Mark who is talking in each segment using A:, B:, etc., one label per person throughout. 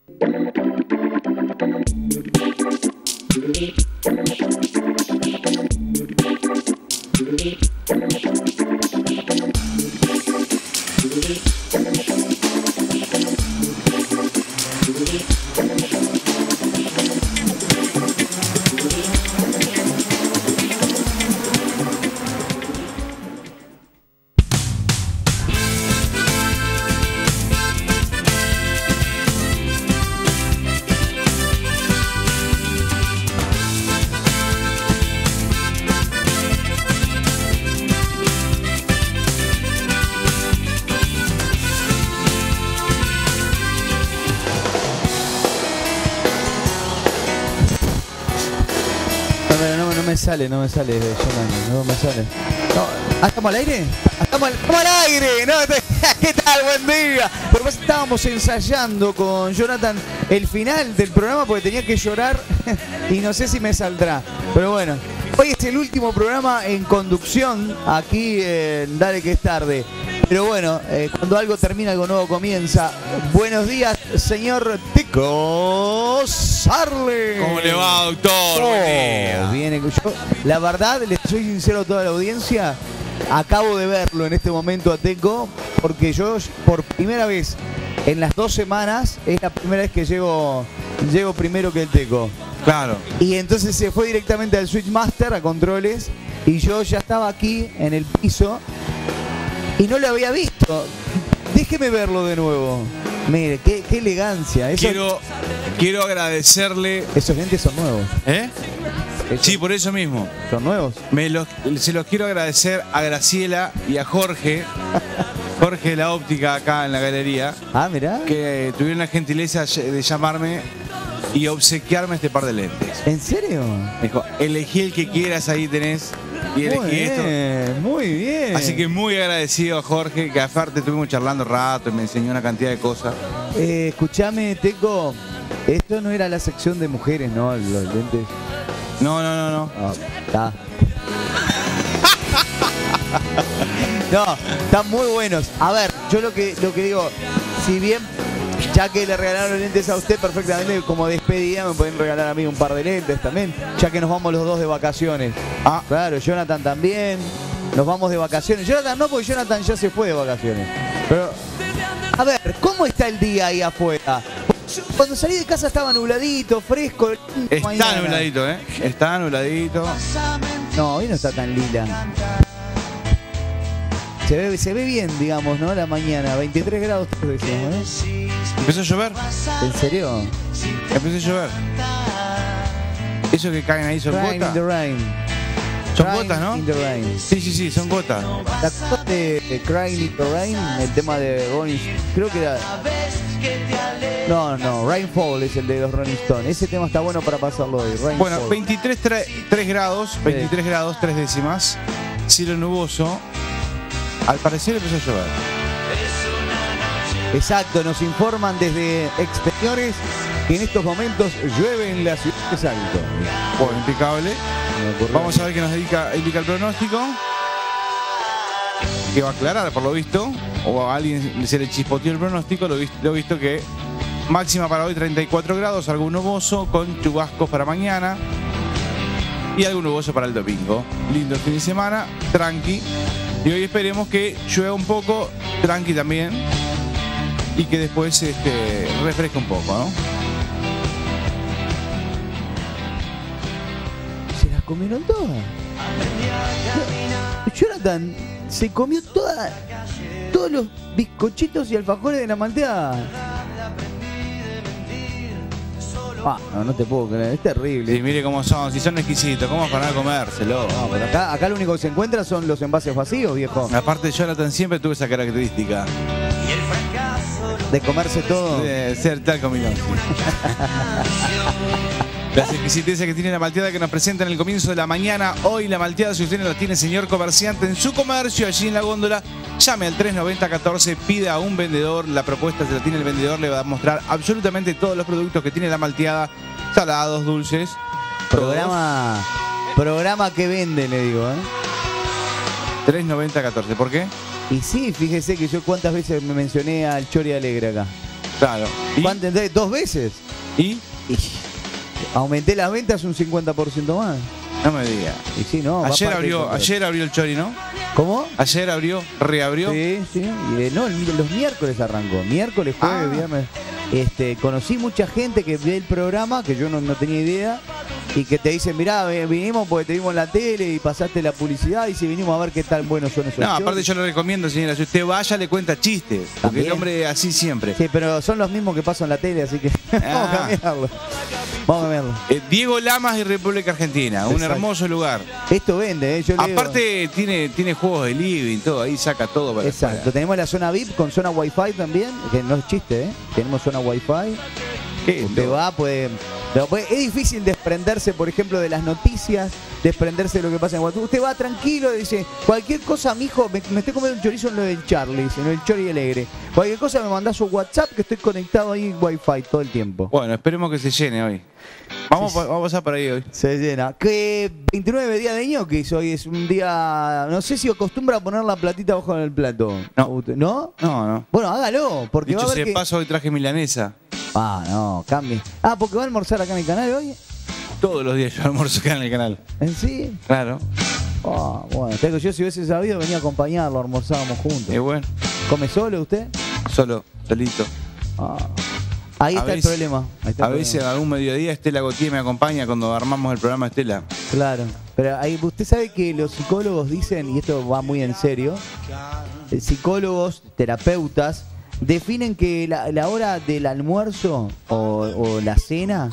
A: No me sale, Jonathan, no me sale. No, ¿estamos al aire? ¡Estamos al aire! No, ¿qué tal? Buen día. Por más estábamos ensayando con Jonathan el final del programa porque tenía que llorar y no sé si me saldrá. Pero bueno, hoy es el último programa en conducción aquí en Dale que es tarde. Pero bueno, cuando algo termina, algo nuevo comienza. Buenos días, señor Tico Sarle.
B: ¿Cómo le va, doctor?
A: Viene, yo, la verdad, les soy sincero a toda la audiencia, acabo de verlo en este momento a Teco, porque yo por primera vez en las 2 semanas, es la primera vez que llego primero que el Teco.
B: Claro.
A: Y entonces se fue directamente al Switchmaster, a controles, y yo ya estaba aquí en el piso y no lo había visto. Déjeme verlo de nuevo. Mire, qué elegancia.
B: Quiero agradecerle.
A: Esos lentes son nuevos.
B: ¿Eh? Sí, por eso mismo.
A: ¿Son nuevos?
B: Se los quiero agradecer a Graciela y a Jorge. Jorge de la óptica acá en la galería.
A: Ah, mirá.
B: Que tuvieron la gentileza de llamarme y obsequiarme este par de lentes.
A: ¿En serio?
B: Me dijo, elegí el que quieras, ahí tenés. Y elegí esto.
A: Muy bien.
B: Así que muy agradecido a Jorge, que aparte estuvimos charlando rato y me enseñó una cantidad de cosas.
A: Escuchame, Teco, esto no era la sección de mujeres, ¿no? Los lentes.
B: No.
A: Está. No, están muy buenos. A ver, yo lo que digo, si bien ya que le regalaron los lentes a usted perfectamente, como despedida me pueden regalar a mí un par de lentes también, ya que nos vamos los dos de vacaciones. Ah, claro, Jonathan también. Nos vamos de vacaciones. Jonathan no, porque Jonathan ya se fue de vacaciones. Pero, a ver, ¿cómo está el día ahí afuera? Cuando salí de casa estaba nubladito, fresco.
B: Está nubladito, ¿eh? Está nubladito.
A: No, hoy no está tan lila. Se ve bien, digamos, ¿no? La mañana, 23 grados, decíamos, ¿no?
B: ¿Empezó a llover?
A: ¿En serio?
B: Empezó a llover. ¿Eso que caen ahí son gotas? Son gotas, ¿no? Sí, son gotas.
A: La cosa de Crying in the Rain, el tema de Rolling, creo que era... No, Rainfall es el de los Rolling Stones. Ese tema está bueno para pasarlo hoy. Rainfall.
B: Bueno, 23 grados, 23 grados, 3 décimas. Cielo nuboso. Al parecer empezó a llover.
A: Exacto, nos informan desde exteriores que en estos momentos llueve en la ciudad de Salto.
B: Bueno, impecable. Vamos a ver qué nos indica el pronóstico. Que va a aclarar, por lo visto. O a alguien se le chispoteó el pronóstico. Lo he visto que máxima para hoy 34 grados, algo nuboso, con chubascos para mañana. Y algo nuboso para el domingo. Lindo fin de semana, tranqui. Y hoy esperemos que llueva un poco, tranqui también, y que después refresque un poco, ¿no?
A: ¿Se las comieron todas? Jonathan se comió todos los bizcochitos y alfajores de la malteada. No te puedo creer, es terrible.
B: Sí, mire cómo son, si son exquisitos, ¿cómo para no comérselo?
A: No, pero acá lo único que se encuentra son los envases vacíos, viejo.
B: Aparte, Jonathan siempre tuvo esa característica.
A: De comerse todo.
B: De ser tal comilón. Las exquisiteces que tiene la malteada que nos presenta en el comienzo de la mañana. Hoy la malteada, si usted no la tiene, señor comerciante, en su comercio, allí en la góndola, llame al 390-14, pida a un vendedor. La propuesta se la tiene el vendedor, le va a mostrar absolutamente todos los productos que tiene la malteada, salados, dulces.
A: Programa que vende, le digo,
B: 390-14, ¿por qué?
A: Y sí, fíjese que yo cuántas veces me mencioné al Chori Alegre acá.
B: Claro.
A: ¿Cuánto entré? ¿2 veces?
B: ¿Y?
A: Y aumenté las ventas un 50% más.
B: No me digas.
A: Y sí, no.
B: Ayer abrió el Chori, ¿no?
A: ¿Cómo?
B: Ayer reabrió.
A: Sí, sí. Y, no, los miércoles arrancó. Miércoles, jueves, viernes. Conocí mucha gente que ve el programa, que yo no tenía idea, y que te dicen, mirá, vinimos porque te vimos en la tele y pasaste la publicidad y si vinimos a ver qué tan buenos son esos
B: No,
A: shows.
B: aparte yo le recomiendo, señora, si usted vaya, le cuenta chistes. Porque
A: ¿También?
B: el hombre así siempre.
A: Sí, pero son los mismos que pasan en la tele, así que vamos a cambiarlo. Vamos a cambiarlo.
B: Diego Lamas y República Argentina, un
A: Exacto.
B: hermoso lugar.
A: Esto vende, yo le digo.
B: Aparte tiene juegos de living, todo, ahí saca todo para.
A: Exacto, tenemos la zona VIP con zona Wi-Fi también, que no es chiste, ¿eh? Tenemos zona Wi-Fi. Usted va, puede. Es difícil desprenderse, por ejemplo, de las noticias, desprenderse de lo que pasa en WhatsApp. Usted va tranquilo y dice, cualquier cosa, mijo, me estoy comiendo un chorizo en lo del Charlie, en lo del Chori Alegre. Cualquier cosa me mandás un WhatsApp que estoy conectado ahí en Wi-Fi todo el tiempo.
B: Bueno, esperemos que se llene hoy. Vamos a pasar por ahí hoy.
A: Se llena. Que 29 días de ñoquis hoy es un día. No sé si acostumbra a poner la platita abajo en el plato.
B: No.
A: ¿No?
B: No.
A: Bueno, hágalo, porque
B: Dicho
A: va a
B: sea
A: ver
B: de
A: que...
B: paso, hoy traje milanesa.
A: Ah, no, cambie. Ah, porque va a almorzar acá en el canal hoy.
B: Todos los días yo almuerzo acá en el canal.
A: ¿En sí?
B: Claro.
A: Ah, bueno, yo si hubiese sabido venía a acompañarlo, almorzábamos juntos.
B: Y bueno,
A: ¿Come solo usted?
B: solito.
A: Ah. Ahí
B: A
A: está
B: veces-
A: el problema. Ahí está
B: A
A: el
B: veces
A: problema.
B: algún mediodía Estela Gautier me acompaña cuando armamos el programa Estela.
A: Claro. Pero ahí usted sabe que los psicólogos dicen, y esto va muy en serio, psicólogos, terapeutas, definen que la hora del almuerzo o la cena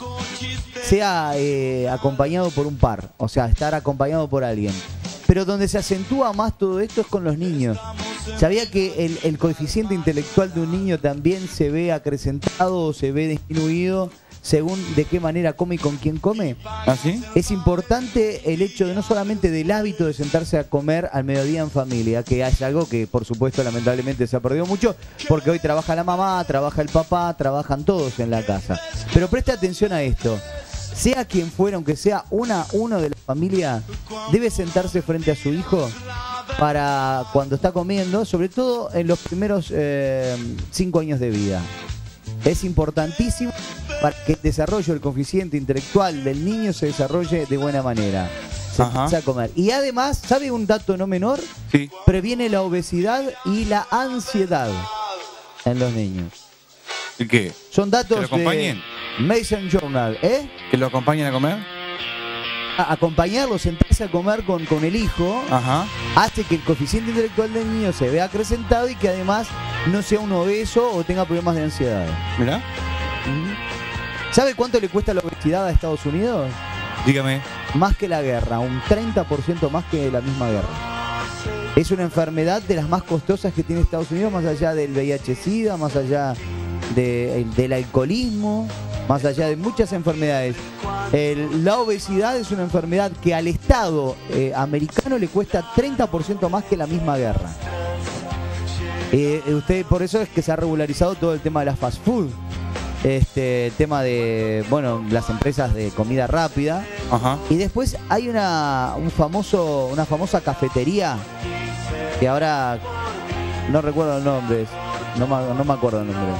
A: sea acompañado por un par, o sea, estar acompañado por alguien. Pero donde se acentúa más todo esto es con los niños. ¿Sabía que el coeficiente intelectual de un niño también se ve acrecentado o se ve disminuido según de qué manera come y con quién come?
B: ¿Ah, sí?
A: Es importante el hecho de no solamente del hábito de sentarse a comer al mediodía en familia, que es algo que por supuesto lamentablemente se ha perdido mucho, porque hoy trabaja la mamá, trabaja el papá, trabajan todos en la casa. Pero preste atención a esto. Sea quien fuera, aunque sea uno de la familia, debe sentarse frente a su hijo para cuando está comiendo, sobre todo en los primeros 5 años de vida. Es importantísimo para que el desarrollo del coeficiente intelectual del niño se desarrolle de buena manera. Se
B: Ajá.
A: empieza a comer. Y además, ¿sabe un dato no menor?
B: Sí.
A: Previene la obesidad y la ansiedad en los niños.
B: ¿Y qué?
A: Son
B: ¿Que
A: datos
B: lo acompañen?
A: de Mason Journal, ¿eh?
B: ¿Que lo acompañen a comer?
A: Acompañarlo, sentarse a comer con el hijo,
B: Ajá.
A: hace que el coeficiente intelectual del niño se vea acrecentado y que además no sea un obeso o tenga problemas de ansiedad.
B: Mirá.
A: ¿Sabe cuánto le cuesta la obesidad a Estados Unidos?
B: Dígame.
A: Más que la guerra, un 30% más que la misma guerra. Es una enfermedad de las más costosas que tiene Estados Unidos, más allá del VIH-Sida, más allá del alcoholismo, más allá de muchas enfermedades. La obesidad es una enfermedad que al Estado americano le cuesta 30% más que la misma guerra. Usted, por eso es que se ha regularizado todo el tema de las fast food. El tema de, bueno, las empresas de comida rápida.
B: Ajá.
A: Y después hay una famosa cafetería que ahora no recuerdo el nombre, no me acuerdo el nombre.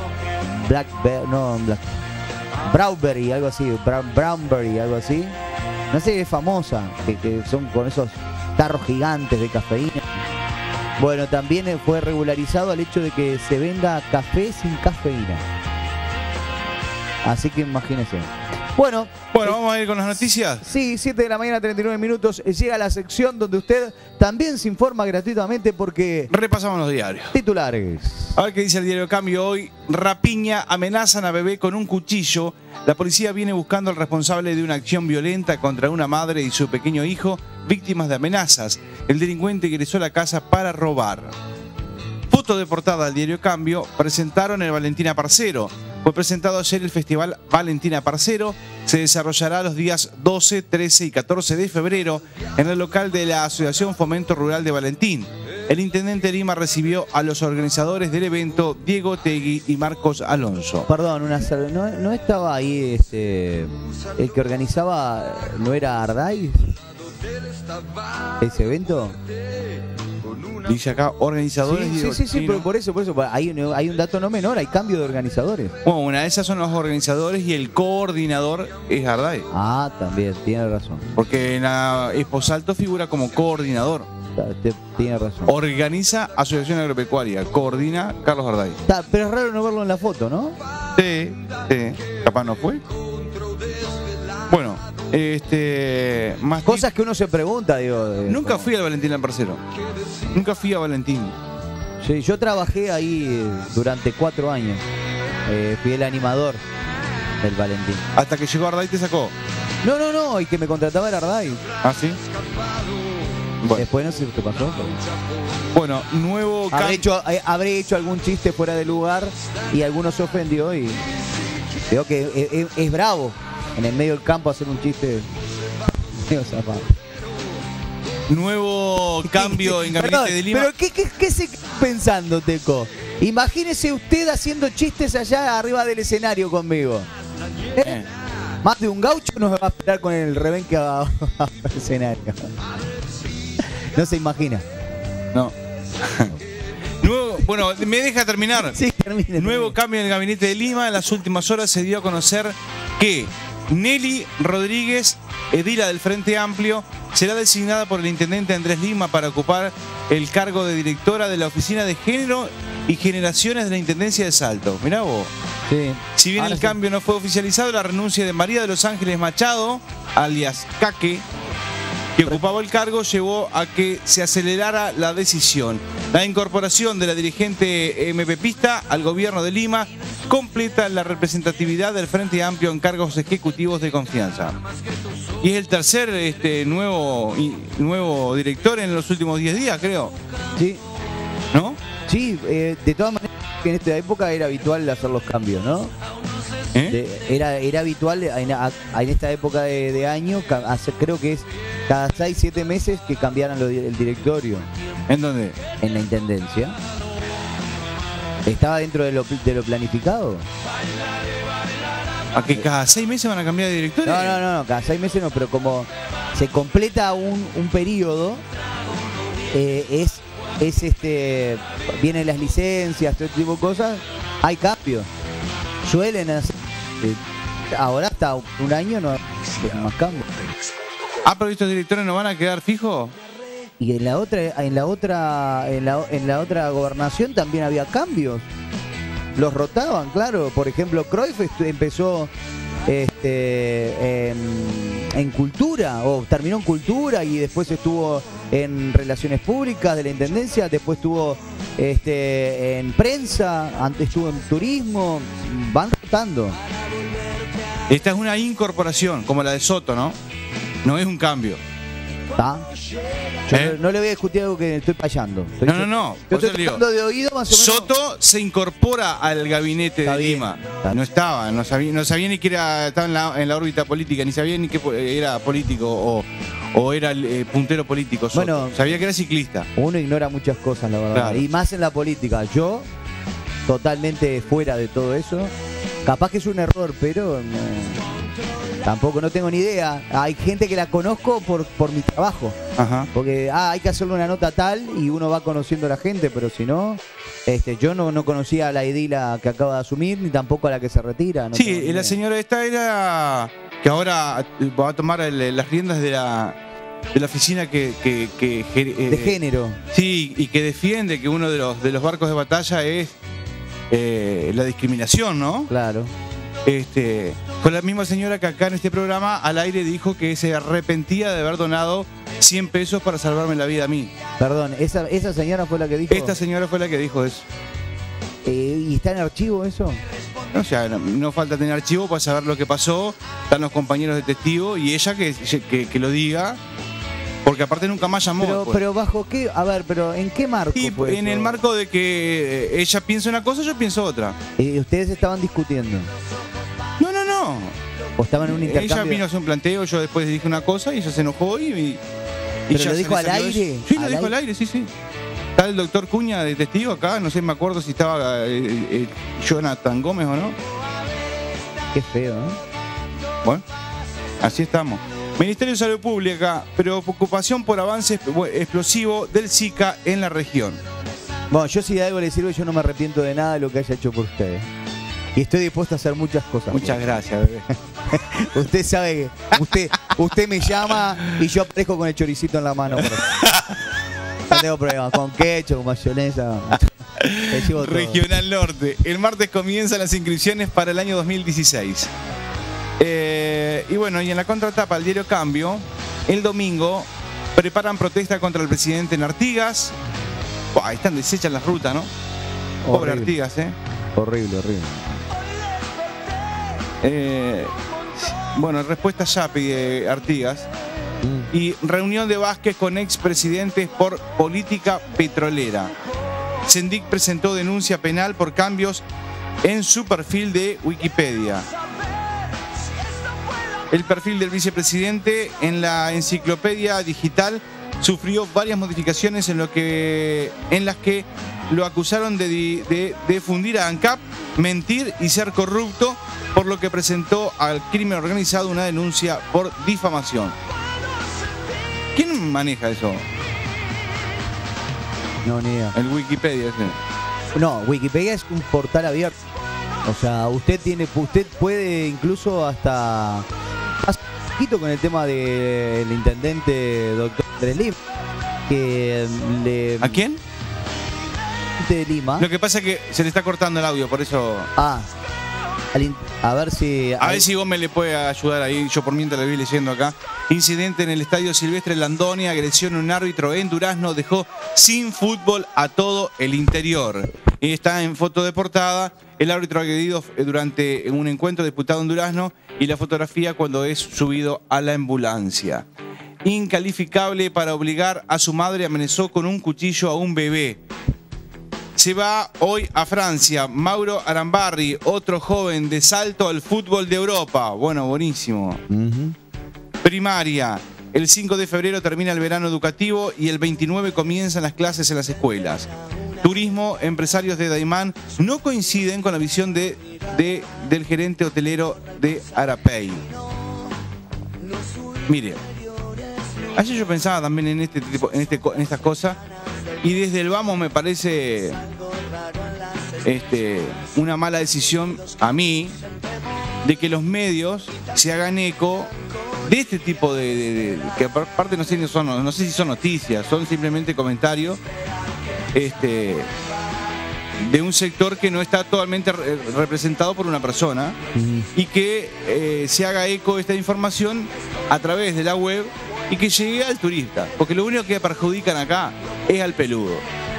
A: Browberry, algo así, Brownberry, algo así. No sé, es famosa, que son con esos tarros gigantes de cafeína. Bueno, también fue regularizado el hecho de que se venda café sin cafeína. Así que imagínense. Bueno,
B: Vamos a ir con las noticias.
A: sí, 7 de la mañana, 39 minutos. Llega la sección donde usted también se informa gratuitamente porque...
B: Repasamos los diarios.
A: Titulares.
B: A ver qué dice el diario Cambio hoy. Rapiña, amenazan a bebé con un cuchillo. La policía viene buscando al responsable de una acción violenta contra una madre y su pequeño hijo, víctimas de amenazas. El delincuente ingresó a la casa para robar. Foto de portada del diario Cambio. Presentaron el Valentina Parcero. Fue presentado ayer el Festival Valentina Parcero. Se desarrollará los días 12, 13 y 14 de febrero en el local de la Asociación Fomento Rural de Valentín. El intendente de Lima recibió a los organizadores del evento, Diego Tegui y Marcos Alonso.
A: Perdón, ¿no estaba ahí el que organizaba, no era Arday? ¿Ese evento?
B: Dice acá, organizadores.
A: Sí, pero por eso hay un dato no menor, hay cambio de organizadores.
B: Bueno, una de esas son los organizadores y el coordinador es Arday.
A: Ah, también, tiene razón.
B: Porque en la Expo Salto figura como coordinador.
A: Tiene razón.
B: Organiza Asociación Agropecuaria, coordina Carlos Arday.
A: Pero es raro no verlo en la foto, ¿no?
B: Sí, capaz no fue. Bueno, más
A: cosas que uno se pregunta, digo.
B: Nunca fui al Valentín Lamparcero. Nunca fui a Valentín.
A: Sí, yo trabajé ahí durante 4 años. Fui el animador del Valentín.
B: Hasta que llegó Arday y te sacó.
A: No, y que me contrataba era Arday.
B: ¿Ah, sí?
A: Bueno. Después no sé qué pasó. Pero...
B: Bueno, nuevo...
A: Habré hecho algún chiste fuera de lugar y alguno se ofendió y... Veo que es bravo en el medio del campo hacer un chiste medio zafado.
B: Nuevo cambio en Gabinete de Lima.
A: Pero ¿qué se queda pensando, Teco? Imagínese usted haciendo chistes allá arriba del escenario conmigo. Más de un gaucho nos va a esperar con el rebenque al escenario. No se imagina.
B: No. Bueno, ¿me deja terminar?
A: Sí, termine.
B: Nuevo cambio en el Gabinete de Lima. En las últimas horas se dio a conocer que Nelly Rodríguez, edila del Frente Amplio, será designada por el intendente Andrés Lima para ocupar el cargo de directora de la Oficina de Género y Generaciones de la Intendencia de Salto. Mirá vos.
A: Sí.
B: Si bien el cambio no fue oficializado, la renuncia de María de los Ángeles Machado, alias Caque, que ocupaba el cargo, llevó a que se acelerara la decisión. La incorporación de la dirigente MPPista al gobierno de Lima completa la representatividad del Frente Amplio en cargos ejecutivos de confianza. Y es el tercer nuevo director en los últimos 10 días, creo. Sí. ¿No?
A: Sí, de todas maneras, en esta época era habitual hacer los cambios, ¿no? Era habitual en esta época de año, creo que es cada 6-7 meses que cambiaran el directorio.
B: ¿En dónde?
A: En la intendencia. ¿Estaba dentro de lo planificado?
B: ¿A que cada 6 meses van a cambiar de directorio?
A: No, cada 6 meses no, pero como se completa un periodo, vienen las licencias, todo este tipo de cosas, hay cambios. Suelen hacer. Ahora hasta un año no hay más cambios.
B: Ah, pero estos directores no van a quedar fijos.
A: Y en la otra gobernación también había cambios. Los rotaban, claro. Por ejemplo, Cruyff empezó en cultura, o terminó en cultura y después estuvo en relaciones públicas de la intendencia, después estuvo en prensa, antes estuvo en turismo, van rotando.
B: Esta es una incorporación, como la de Soto, ¿no? No es un cambio.
A: ¿Está? Yo no le voy a discutir algo que estoy fallando.
B: No.
A: Yo estoy tratando de oído más o menos.
B: Soto se incorpora al gabinete de Lima. No estaba, no sabía ni que estaba en la órbita política, ni sabía ni que era político o era el puntero político. Soto.
A: Bueno,
B: sabía que era ciclista.
A: Uno ignora muchas cosas, la verdad.
B: Claro.
A: Y más en la política. Yo, totalmente fuera de todo eso. Capaz que es un error, pero tampoco no tengo ni idea. Hay gente que la conozco por mi trabajo.
B: Ajá.
A: Porque hay que hacerle una nota tal y uno va conociendo a la gente, pero si no, yo no conocía a la edila que acaba de asumir, ni tampoco a la que se retira. No
B: sí, la señora esta era que ahora va a tomar las riendas de la oficina de
A: género.
B: Sí, y que defiende que uno de los barcos de batalla es la discriminación, ¿no?
A: Claro.
B: Fue la misma señora que acá en este programa al aire dijo que se arrepentía de haber donado 100 pesos para salvarme la vida a mí.
A: Perdón, ¿esa señora fue la que dijo?
B: Esta señora fue la que dijo eso.
A: ¿Y está en archivo eso?
B: O sea, no falta tener archivo para saber lo que pasó. Están los compañeros de testigo y ella que lo diga. Porque aparte nunca más llamó.
A: Pero ¿bajo qué? A ver, pero ¿en qué marco?
B: Y en el marco de que ella piensa una cosa, yo pienso otra.
A: ¿Ustedes estaban discutiendo?
B: No.
A: ¿O estaban en un intercambio?
B: Ella vino a hacer un planteo, yo después dije una cosa y ella se enojó y
A: ¿Pero
B: ya
A: lo dijo al aire?
B: Sí, lo dijo al aire, sí. Está el doctor Cuña de testigo acá, no sé, me acuerdo si estaba Jonathan Gómez o no.
A: Qué feo, ¿eh?
B: Bueno, así estamos. Ministerio de Salud Pública, preocupación por avance explosivo del Zika en la región.
A: Bueno, yo si de algo le sirve, yo no me arrepiento de nada de lo que haya hecho por ustedes. Y estoy dispuesto a hacer muchas cosas.
B: Muchas gracias, bebé.
A: Usted sabe que usted me llama y yo aparezco con el choricito en la mano. No tengo problema. Con ketchup, con mayonesa.
B: Regional Norte. El martes comienzan las inscripciones para el año 2016. Y bueno, y en la contratapa, el diario Cambio, el domingo preparan protesta contra el presidente en Artigas. Buah, ahí están deshechas las rutas, ¿no? Pobre Artigas,
A: Horrible, horrible.
B: Bueno, respuesta ya pide Artigas. Y reunión de Vázquez con expresidentes por política petrolera. Sendic presentó denuncia penal por cambios en su perfil de Wikipedia. El perfil del vicepresidente en la enciclopedia digital sufrió varias modificaciones en las que lo acusaron de fundir a ANCAP, mentir y ser corrupto, por lo que presentó al crimen organizado una denuncia por difamación. ¿Quién maneja eso?
A: No, ni idea.
B: El Wikipedia, ¿sí?
A: No, Wikipedia es un portal abierto. O sea, usted puede incluso hasta hace un poquito con el tema del intendente doctor Andrés Lima, que le...
B: ¿A quién?
A: De Lima.
B: Lo que pasa es que se le está cortando el audio, por eso...
A: A ver si...
B: A ver si vos me le puede ayudar ahí, yo por mientras le voy leyendo acá. Incidente en el Estadio Silvestre Landoni, agresión a un árbitro en Durazno, dejó sin fútbol a todo el interior. Y está en foto de portada, el árbitro agredido durante un encuentro disputado en Durazno y la fotografía cuando es subido a la ambulancia. Incalificable para obligar a su madre, amenazó con un cuchillo a un bebé. Se va hoy a Francia. Mauro Arambarri, otro joven de salto al fútbol de Europa. Bueno, buenísimo. Primaria. El 5 de febrero termina el verano educativo y el 29 comienzan las clases en las escuelas. Turismo, empresarios de Daimán no coinciden con la visión del gerente hotelero de Arapey. Mire, ayer yo pensaba también en estas cosas. Y desde el vamos me parece una mala decisión a mí de que los medios se hagan eco de este tipo de que aparte no sé si son noticias, son simplemente comentarios de un sector que no está totalmente representado por una persona y que se haga eco de esta información a través de la web y que llegue al turista, porque lo único que perjudican acá es al peludo.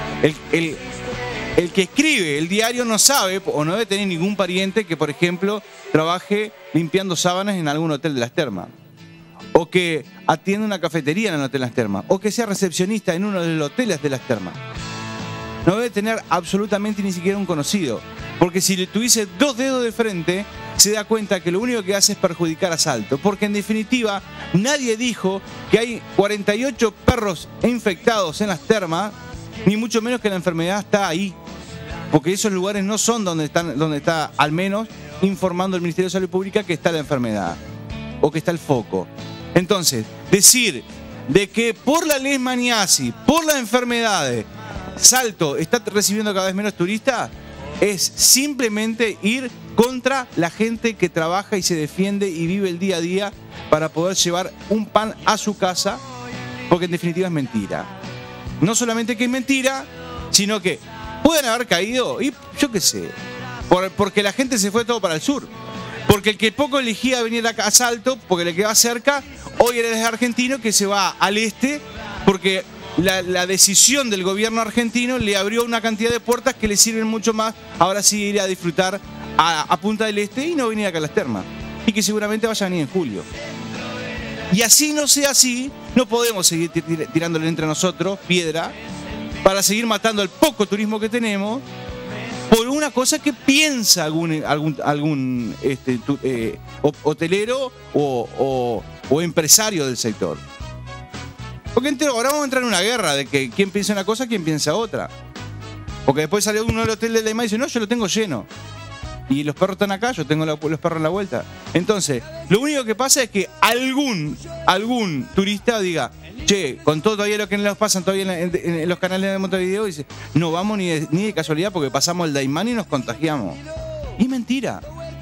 B: El que escribe el diario no sabe o no debe tener ningún pariente que, por ejemplo, trabaje limpiando sábanas en algún hotel de las Termas, o que atienda una cafetería en el hotel de las Termas, o que sea recepcionista en uno de los hoteles de las Termas. No debe tener absolutamente ni siquiera un conocido, porque si le tuviese dos dedos de frente, se da cuenta que lo único que hace es perjudicar a Salto, porque en definitiva nadie dijo que hay 48 perros infectados en las Termas, ni mucho menos que la enfermedad está ahí, porque esos lugares no son donde está al menos informando el Ministerio de Salud Pública que está la enfermedad o que está el foco. Entonces, decir de que por la leishmaniasis, por las enfermedades, Salto está recibiendo cada vez menos turistas, es simplemente ir contra la gente que trabaja y se defiende y vive el día a día para poder llevar un pan a su casa, porque en definitiva es mentira. No solamente que es mentira, sino que pueden haber caído, y yo qué sé, porque la gente se fue todo para el sur. Porque el que poco elegía venir acá a Salto, porque le quedaba cerca, hoy eres argentino que se va al este, porque la decisión del gobierno argentino le abrió una cantidad de puertas que le sirven mucho más. Ahora sí ir a disfrutar a Punta del Este y no venir acá a las Termas. Y que seguramente vaya a venir en julio. Y así no sea así, no podemos seguir tirándole entre nosotros piedra para seguir matando el poco turismo que tenemos por una cosa que piensa algún hotelero o empresario del sector. Porque ahora vamos a entrar en una guerra de que quién piensa una cosa, quién piensa otra. Porque después sale uno del hotel de Daimán y dice, no, yo lo tengo lleno. Y los perros están acá, yo tengo los perros en la vuelta. Entonces, lo único que pasa es que algún turista diga, che, con todo todavía lo que nos pasan todavía en los canales de Montevideo, dice, no vamos ni de casualidad porque pasamos el Daimán y nos contagiamos. Y mentira.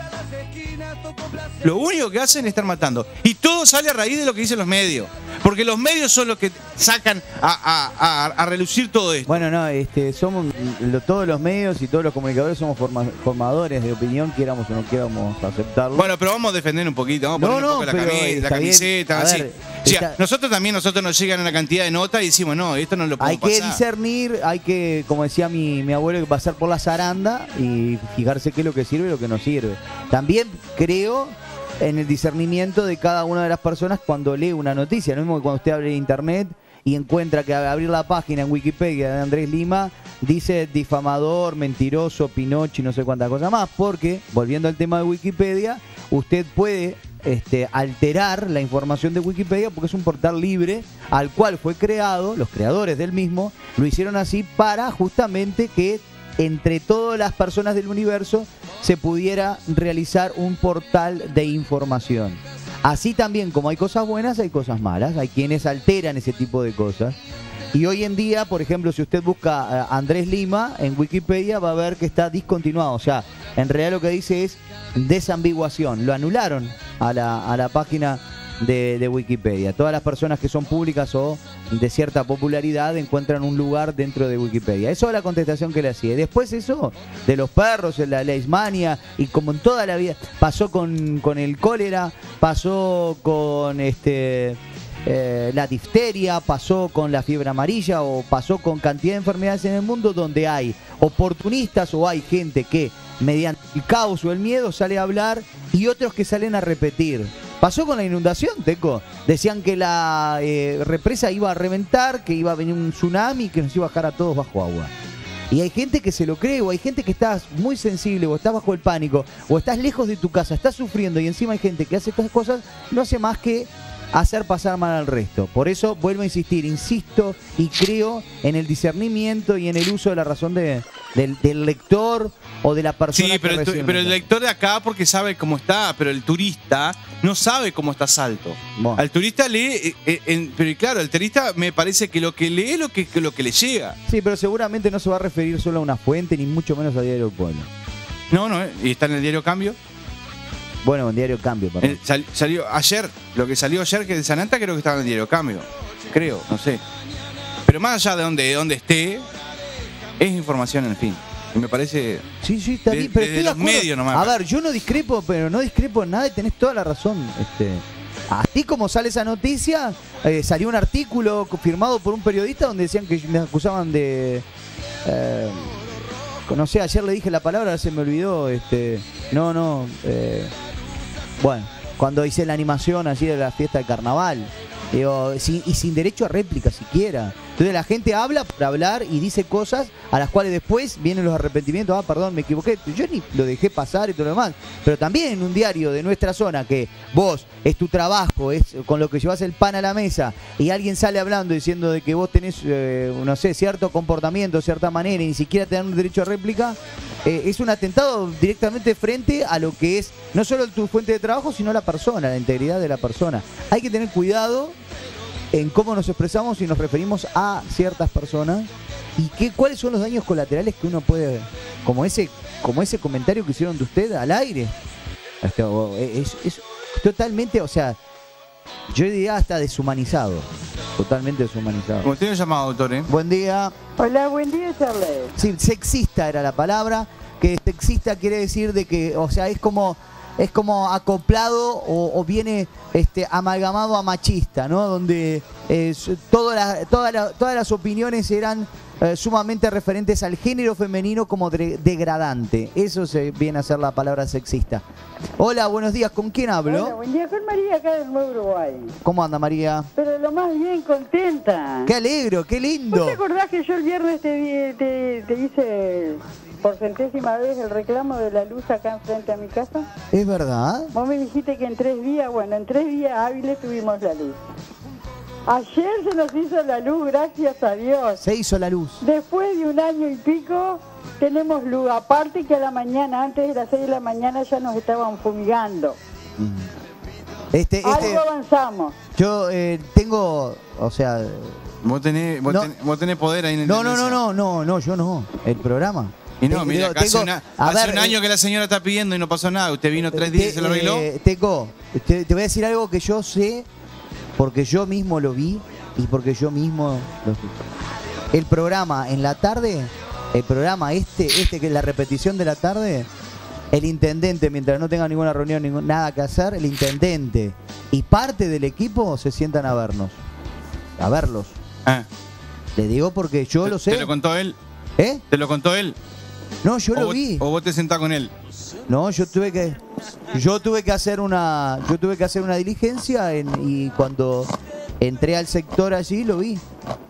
B: Lo único que hacen es estar matando. Y todo sale a raíz de lo que dicen los medios. Porque los medios son los que sacan a relucir todo esto.
A: Bueno, no, somos todos los medios y todos los comunicadores somos formadores de opinión, quieramos o no quieramos aceptarlo.
B: Bueno, pero vamos a defender un poquito, vamos a poner un poco la camiseta, así.
A: Ver,
B: o sea, nosotros nos llegan una cantidad de notas y decimos, no, esto no lo podemos pasar.
A: Hay que discernir, hay que, como decía mi abuelo, hay que pasar por la zaranda y fijarse qué es lo que sirve y lo que no sirve. También creo en el discernimiento de cada una de las personas cuando lee una noticia. Lo mismo que cuando usted abre internet y encuentra que al abrir la página en Wikipedia de Andrés Lima dice difamador, mentiroso, Pinochi, no sé cuántas cosas más, porque, volviendo al tema de Wikipedia, usted puede alterar la información de Wikipedia porque es un portal libre al cual fue creado, los creadores del mismo lo hicieron así para justamente que entre todas las personas del universo se pudiera realizar un portal de información. Así también como hay cosas buenas, hay cosas malas, hay quienes alteran ese tipo de cosas. Y hoy en día, por ejemplo, si usted busca Andrés Lima en Wikipedia, va a ver que está discontinuado. O sea, en realidad lo que dice es desambiguación. Lo anularon a la página de Wikipedia. Todas las personas que son públicas o de cierta popularidad encuentran un lugar dentro de Wikipedia. Eso es la contestación que le hacía. Después eso de los perros, la leishmania, y como en toda la vida, pasó con el cólera, pasó con la difteria, pasó con la fiebre amarilla o pasó con cantidad de enfermedades en el mundo donde hay oportunistas o hay gente que mediante el caos o el miedo sale a hablar y otros que salen a repetir. Pasó con la inundación, Teco. Decían que la represa iba a reventar, que iba a venir un tsunami, que nos iba a bajar a todos bajo agua. Y hay gente que se lo cree, o hay gente que estás muy sensible, o estás bajo el pánico, o estás lejos de tu casa, estás sufriendo, y encima hay gente que hace estas cosas, no hace más que hacer pasar mal al resto. Por eso vuelvo a insistir, insisto y creo en el discernimiento y en el uso de la razón del lector o de la persona.
B: Sí, pero el lector de acá porque sabe cómo está, pero el turista no sabe cómo está Salto. Bueno. Al turista lee, pero claro, el turista me parece que lo que lee es lo que le llega.
A: Sí, pero seguramente no se va a referir solo a una fuente, ni mucho menos a Diario del Pueblo.
B: No, y está en el Diario Cambio.
A: Bueno, en Diario Cambio, perdón.
B: Salió ayer, lo que salió ayer, que de Sananta creo que estaba en el Diario Cambio. Creo, no sé. Pero más allá de donde esté, es información, en fin. Y me parece.
A: Sí, está bien, pero
B: desde los medios nomás.
A: A ver, yo no discrepo, pero no discrepo en nada y tenés toda la razón. Así como sale esa noticia, salió un artículo firmado por un periodista donde decían que me acusaban de. No sé, ayer le dije la palabra, ahora se me olvidó. Bueno, cuando hice la animación allí de la fiesta de carnaval. Digo, sin derecho a réplica siquiera. Entonces la gente habla por hablar y dice cosas a las cuales después vienen los arrepentimientos. Ah, perdón, me equivoqué. Yo ni lo dejé pasar y todo lo demás. Pero también en un diario de nuestra zona que vos, es tu trabajo, es con lo que llevas el pan a la mesa y alguien sale hablando diciendo de que vos tenés, no sé, cierto comportamiento, cierta manera y ni siquiera te dan un derecho a réplica, es un atentado directamente frente a lo que es no solo tu fuente de trabajo, sino la persona, la integridad de la persona. Hay que tener cuidado en cómo nos expresamos y nos referimos a ciertas personas y cuáles son los daños colaterales que uno puede, como ese comentario que hicieron de usted al aire. Es totalmente, o sea, yo diría hasta deshumanizado, totalmente deshumanizado.
B: Como tiene llamado, doctor,
A: Buen día.
C: Hola, buen día, Charles.
A: Sí, sexista era la palabra, que sexista quiere decir de que, o sea, es como acoplado o viene amalgamado a machista, ¿no? Donde todas las opiniones eran sumamente referentes al género femenino como degradante. Eso se viene a ser la palabra sexista. Hola, buenos días. ¿Con quién hablo?
C: Hola, buen día. Con María, acá del Nuevo Uruguay.
A: ¿Cómo anda, María?
C: Pero lo más bien, contenta.
A: ¡Qué alegro, qué lindo!
C: ¿Vos te acordás que yo el viernes te hice por centésima vez el reclamo de la luz acá enfrente a mi casa?
A: ¿Es verdad?
C: Vos me dijiste que en 3 días hábiles tuvimos la luz. Ayer se nos hizo la luz, gracias a Dios.
A: Se hizo la luz.
C: Después de 1 año y pico, tenemos luz. Aparte que a la mañana, antes de las 6 de la mañana, ya nos estaban fumigando. Algo avanzamos.
A: Yo tengo, o sea...
B: Vos tenés poder ahí en el
A: No, yo no. El programa.
B: Y no, mira, hace un año que la señora está pidiendo y no pasó nada. Usted vino 3 días y se lo arregló.
A: Te voy a decir algo que yo sé, porque yo mismo lo vi y porque yo mismo lo vi. El programa en la tarde, el programa este que es la repetición de la tarde, el intendente, mientras no tenga ninguna reunión, nada que hacer, el intendente y parte del equipo se sientan a vernos. A verlos. Le digo porque yo lo sé.
B: ¿Te lo contó él?
A: ¿Eh?
B: ¿Te lo contó él?
A: No, yo lo vi.
B: ¿O vos te sentás con él?
A: No, yo tuve que hacer una diligencia y cuando entré al sector allí lo vi.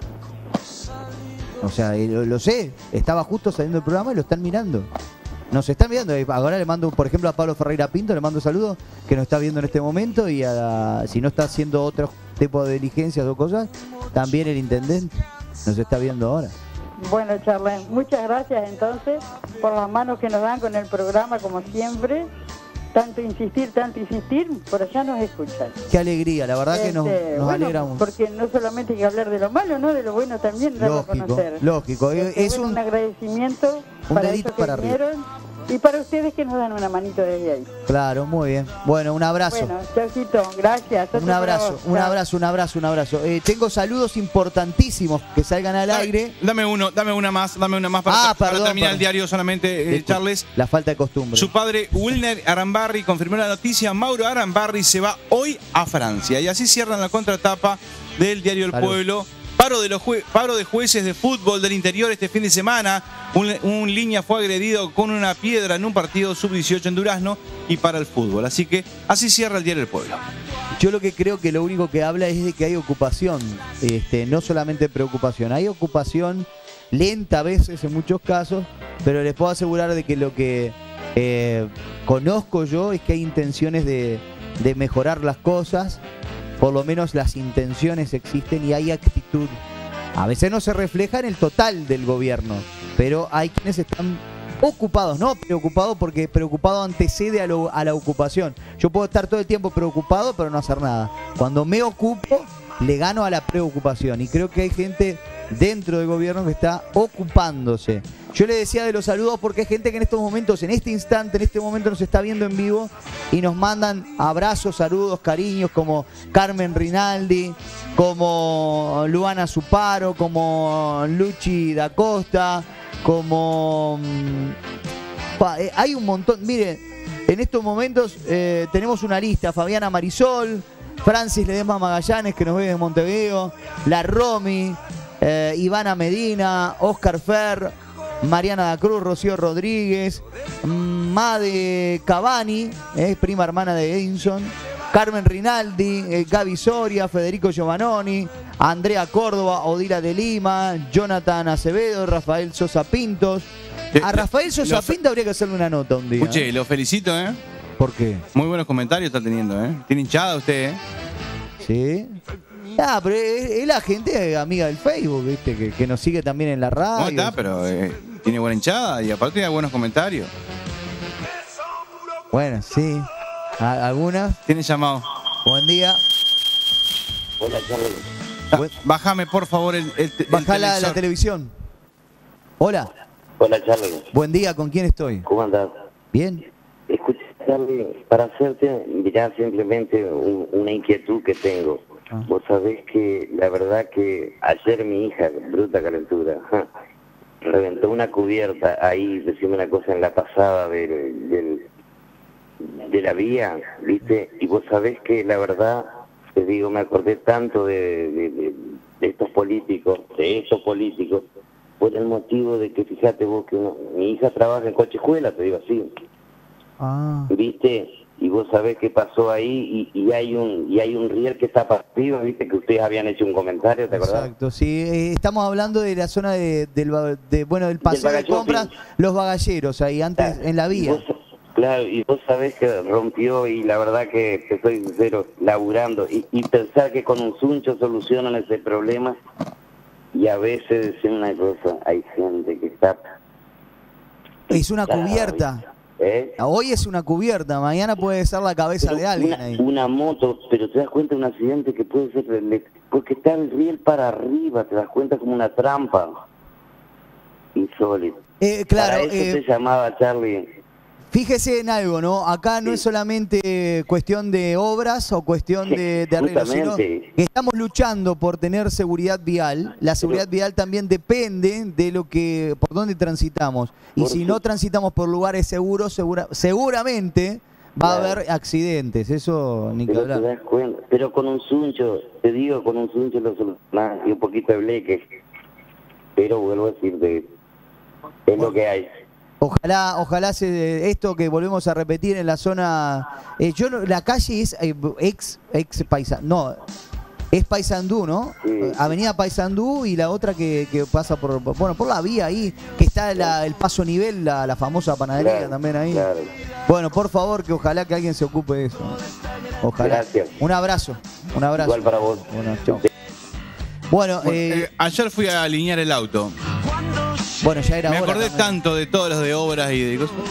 A: O sea, lo sé, estaba justo saliendo del programa y lo están mirando. Nos están viendo. Ahora le mando, por ejemplo, a Pablo Ferreira Pinto, le mando saludos, que nos está viendo en este momento, y si no está haciendo otro tipo de diligencias o cosas, también el intendente nos está viendo ahora.
C: Bueno, Charlene, muchas gracias entonces por las manos que nos dan con el programa, como siempre. Tanto insistir, por allá nos escuchan.
A: Qué alegría, la verdad que nos alegramos.
C: Porque no solamente hay que hablar de lo malo, ¿no? De lo bueno también, darlo a conocer.
A: Lógico. Es
C: un agradecimiento para ellos que vinieron y para ustedes que nos dan una manito desde ahí.
A: Claro, muy bien. Bueno, un abrazo.
C: Bueno, chaucito, gracias.
A: Un abrazo. Tengo saludos importantísimos que salgan al aire.
B: Dame una más para terminar el diario solamente, Charles.
A: La falta de costumbre.
B: Su padre, Wilner Arambarri, confirmó la noticia. Mauro Arambarri se va hoy a Francia. Y así cierran la contratapa del diario El Pueblo. Paro de jueces de fútbol del interior este fin de semana. Un línea fue agredido con una piedra en un partido sub-18 en Durazno y para el fútbol. Así que así cierra el diario El Pueblo.
A: Yo lo que creo que lo único que habla es de que hay ocupación. No solamente preocupación. Hay ocupación lenta a veces en muchos casos, pero les puedo asegurar de que lo que conozco yo es que hay intenciones de mejorar las cosas. Por lo menos las intenciones existen y hay actitud. A veces no se refleja en el total del gobierno, pero hay quienes están ocupados, no preocupados, porque preocupado antecede a la ocupación. Yo puedo estar todo el tiempo preocupado pero no hacer nada. Cuando me ocupo, le gano a la preocupación, y creo que hay gente dentro del gobierno que está ocupándose. Yo le decía de los saludos porque hay gente que en estos momentos, en este instante, en este momento nos está viendo en vivo y nos mandan abrazos, saludos, cariños, como Carmen Rinaldi, como Luana Suparo, como Luchi da Costa, como... hay un montón. Miren, en estos momentos tenemos una lista: Fabiana Marisol, Francis Ledesma Magallanes, que nos ve desde Montevideo, la Romy, Ivana Medina, Oscar Fer, Mariana da Cruz, Rocío Rodríguez, Made Cavani, prima hermana de Edinson, Carmen Rinaldi, Gaby Soria, Federico Giovannoni, Andrea Córdoba, Odila de Lima, Jonathan Acevedo, Rafael Sosa Pintos. A Rafael Sosa Pinto habría que hacerle una nota un día.
B: Escuché, lo felicito,
A: ¿Por qué?
B: Muy buenos comentarios está teniendo, Tiene hinchada usted,
A: Sí. Pero es la gente amiga del Facebook, ¿viste? Que nos sigue también en la radio.
B: No está, pero tiene buena hinchada y aparte tiene buenos comentarios.
A: Bueno, sí. Algunas.
B: Tiene llamado.
A: Buen día.
D: Hola, Charles.
B: Bájame, por favor, el
A: Bajá la televisión. Hola.
D: Hola, Charles.
A: Buen día, ¿con quién estoy?
D: ¿Cómo andás?
A: Bien.
D: Escucha, Charles, para hacerte, mirá, simplemente una inquietud que tengo. Vos sabés que la verdad que ayer mi hija, bruta calentura, reventó una cubierta ahí, decime una cosa, en la pasada de la vía, ¿viste? Y vos sabés que la verdad, te digo, me acordé tanto de estos políticos, por el motivo de que, fíjate vos, que mi hija trabaja en cochejuela, te digo así. ¿Viste? Y vos sabés qué pasó ahí, y hay un riel que está para arriba, viste que ustedes habían hecho un comentario, ¿te acordás?
A: Exacto, sí, estamos hablando de la zona del paseo de compras, los bagalleros, ahí antes en la vía.
D: Claro, y vos sabés que rompió, y la verdad que te soy sincero, laburando, y pensar que con un suncho solucionan ese problema, y a veces decir una cosa, hay gente que está
A: Es una cubierta. Hoy es una cubierta, mañana puede ser la cabeza
D: Pero
A: de alguien ahí.
D: una moto, pero te das cuenta de un accidente que puede ser, porque está el riel para arriba, te das cuenta como una trampa. Insólito.
A: Claro,
D: Para eso te llamaba, Charlie.
A: fíjese en algo, ¿no? Acá no es solamente cuestión de obras o cuestión de arreglos, sino
D: Justamente.
A: que estamos luchando por tener seguridad vial. La seguridad vial también depende de lo que, por dónde transitamos. Y si no transitamos por lugares seguros, seguramente va a haber accidentes. Eso ni que
D: Pero te
A: hablar.
D: das cuenta, pero con un suncho, te digo, con un suncho lo solucionás y un poquito de bleque. Pero vuelvo a decirte, es lo que hay.
A: Ojalá esto que volvemos a repetir en la zona. La calle es ex Paysandú, no, es Paysandú, ¿no?
D: Sí.
A: Avenida Paysandú y la otra que pasa por la vía ahí, que está el paso nivel, la famosa panadería
D: Claro,
A: también ahí.
D: claro.
A: Bueno, por favor, que ojalá que alguien se ocupe de eso. Ojalá.
D: Gracias.
A: Un abrazo.
D: Igual para vos.
A: Bueno, chao. Bueno,
B: ayer fui a alinear el auto.
A: bueno, ya era
B: Me
A: hora
B: acordé
A: también.
B: tanto de todos los de obras y de cosas.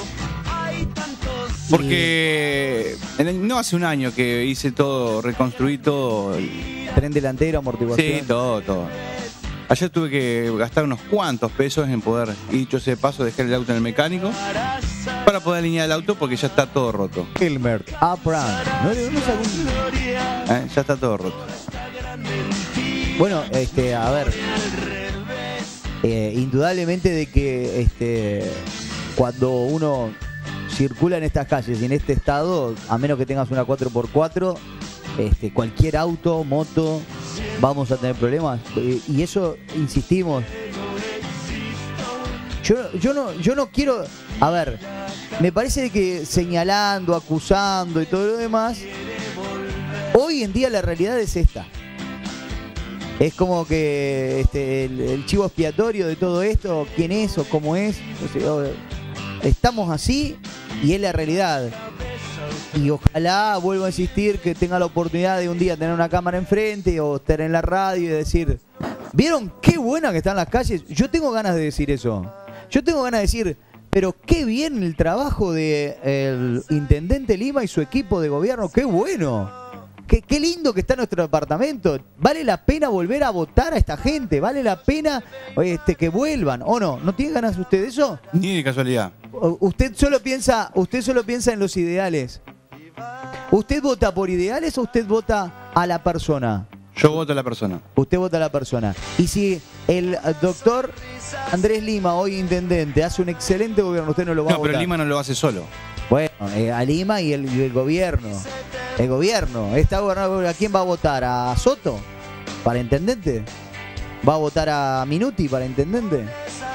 B: Porque no hace un año que hice todo, reconstruí todo.
A: Tren delantero, amortiguación.
B: Sí, todo. Ayer tuve que gastar unos cuantos pesos en poder, y dicho ese paso, dejar el auto en el mecánico para poder alinear el auto porque ya está todo roto.
A: Hilmer, Apran. ¿No es algún...
B: Ya está todo roto.
A: Bueno, a ver, indudablemente de que cuando uno circula en estas calles y en este estado, a menos que tengas una 4x4, cualquier auto, moto, vamos a tener problemas. Y eso, insistimos, yo no quiero, a ver, me parece que señalando, acusando y todo lo demás, hoy en día la realidad es esta. Es como que el chivo expiatorio de todo esto, quién es o cómo es. Estamos así y es la realidad. Y ojalá, vuelvo a insistir, que tenga la oportunidad de un día tener una cámara enfrente o estar en la radio y decir, ¿vieron qué buena que están las calles? Yo tengo ganas de decir eso. Yo tengo ganas de decir, pero qué bien el trabajo del intendente Lima y su equipo de gobierno, qué bueno. Qué lindo que está nuestro departamento. Vale la pena volver a votar a esta gente. Vale la pena que vuelvan. ¿O no? ¿No tiene ganas usted de eso?
B: Ni de casualidad.
A: Usted solo piensa en los ideales. ¿Usted vota por ideales o usted vota a la persona?
B: Yo voto a la persona.
A: Usted vota a la persona. Y si el doctor Andrés Lima, hoy intendente, hace un excelente gobierno, usted no lo va a votar.
B: No, pero Lima no lo hace solo.
A: Bueno, a Lima y el gobierno. El gobierno. ¿Está gobernado? ¿A quién va a votar? ¿A Soto? ¿Para intendente? ¿Va a votar a Minuti para intendente?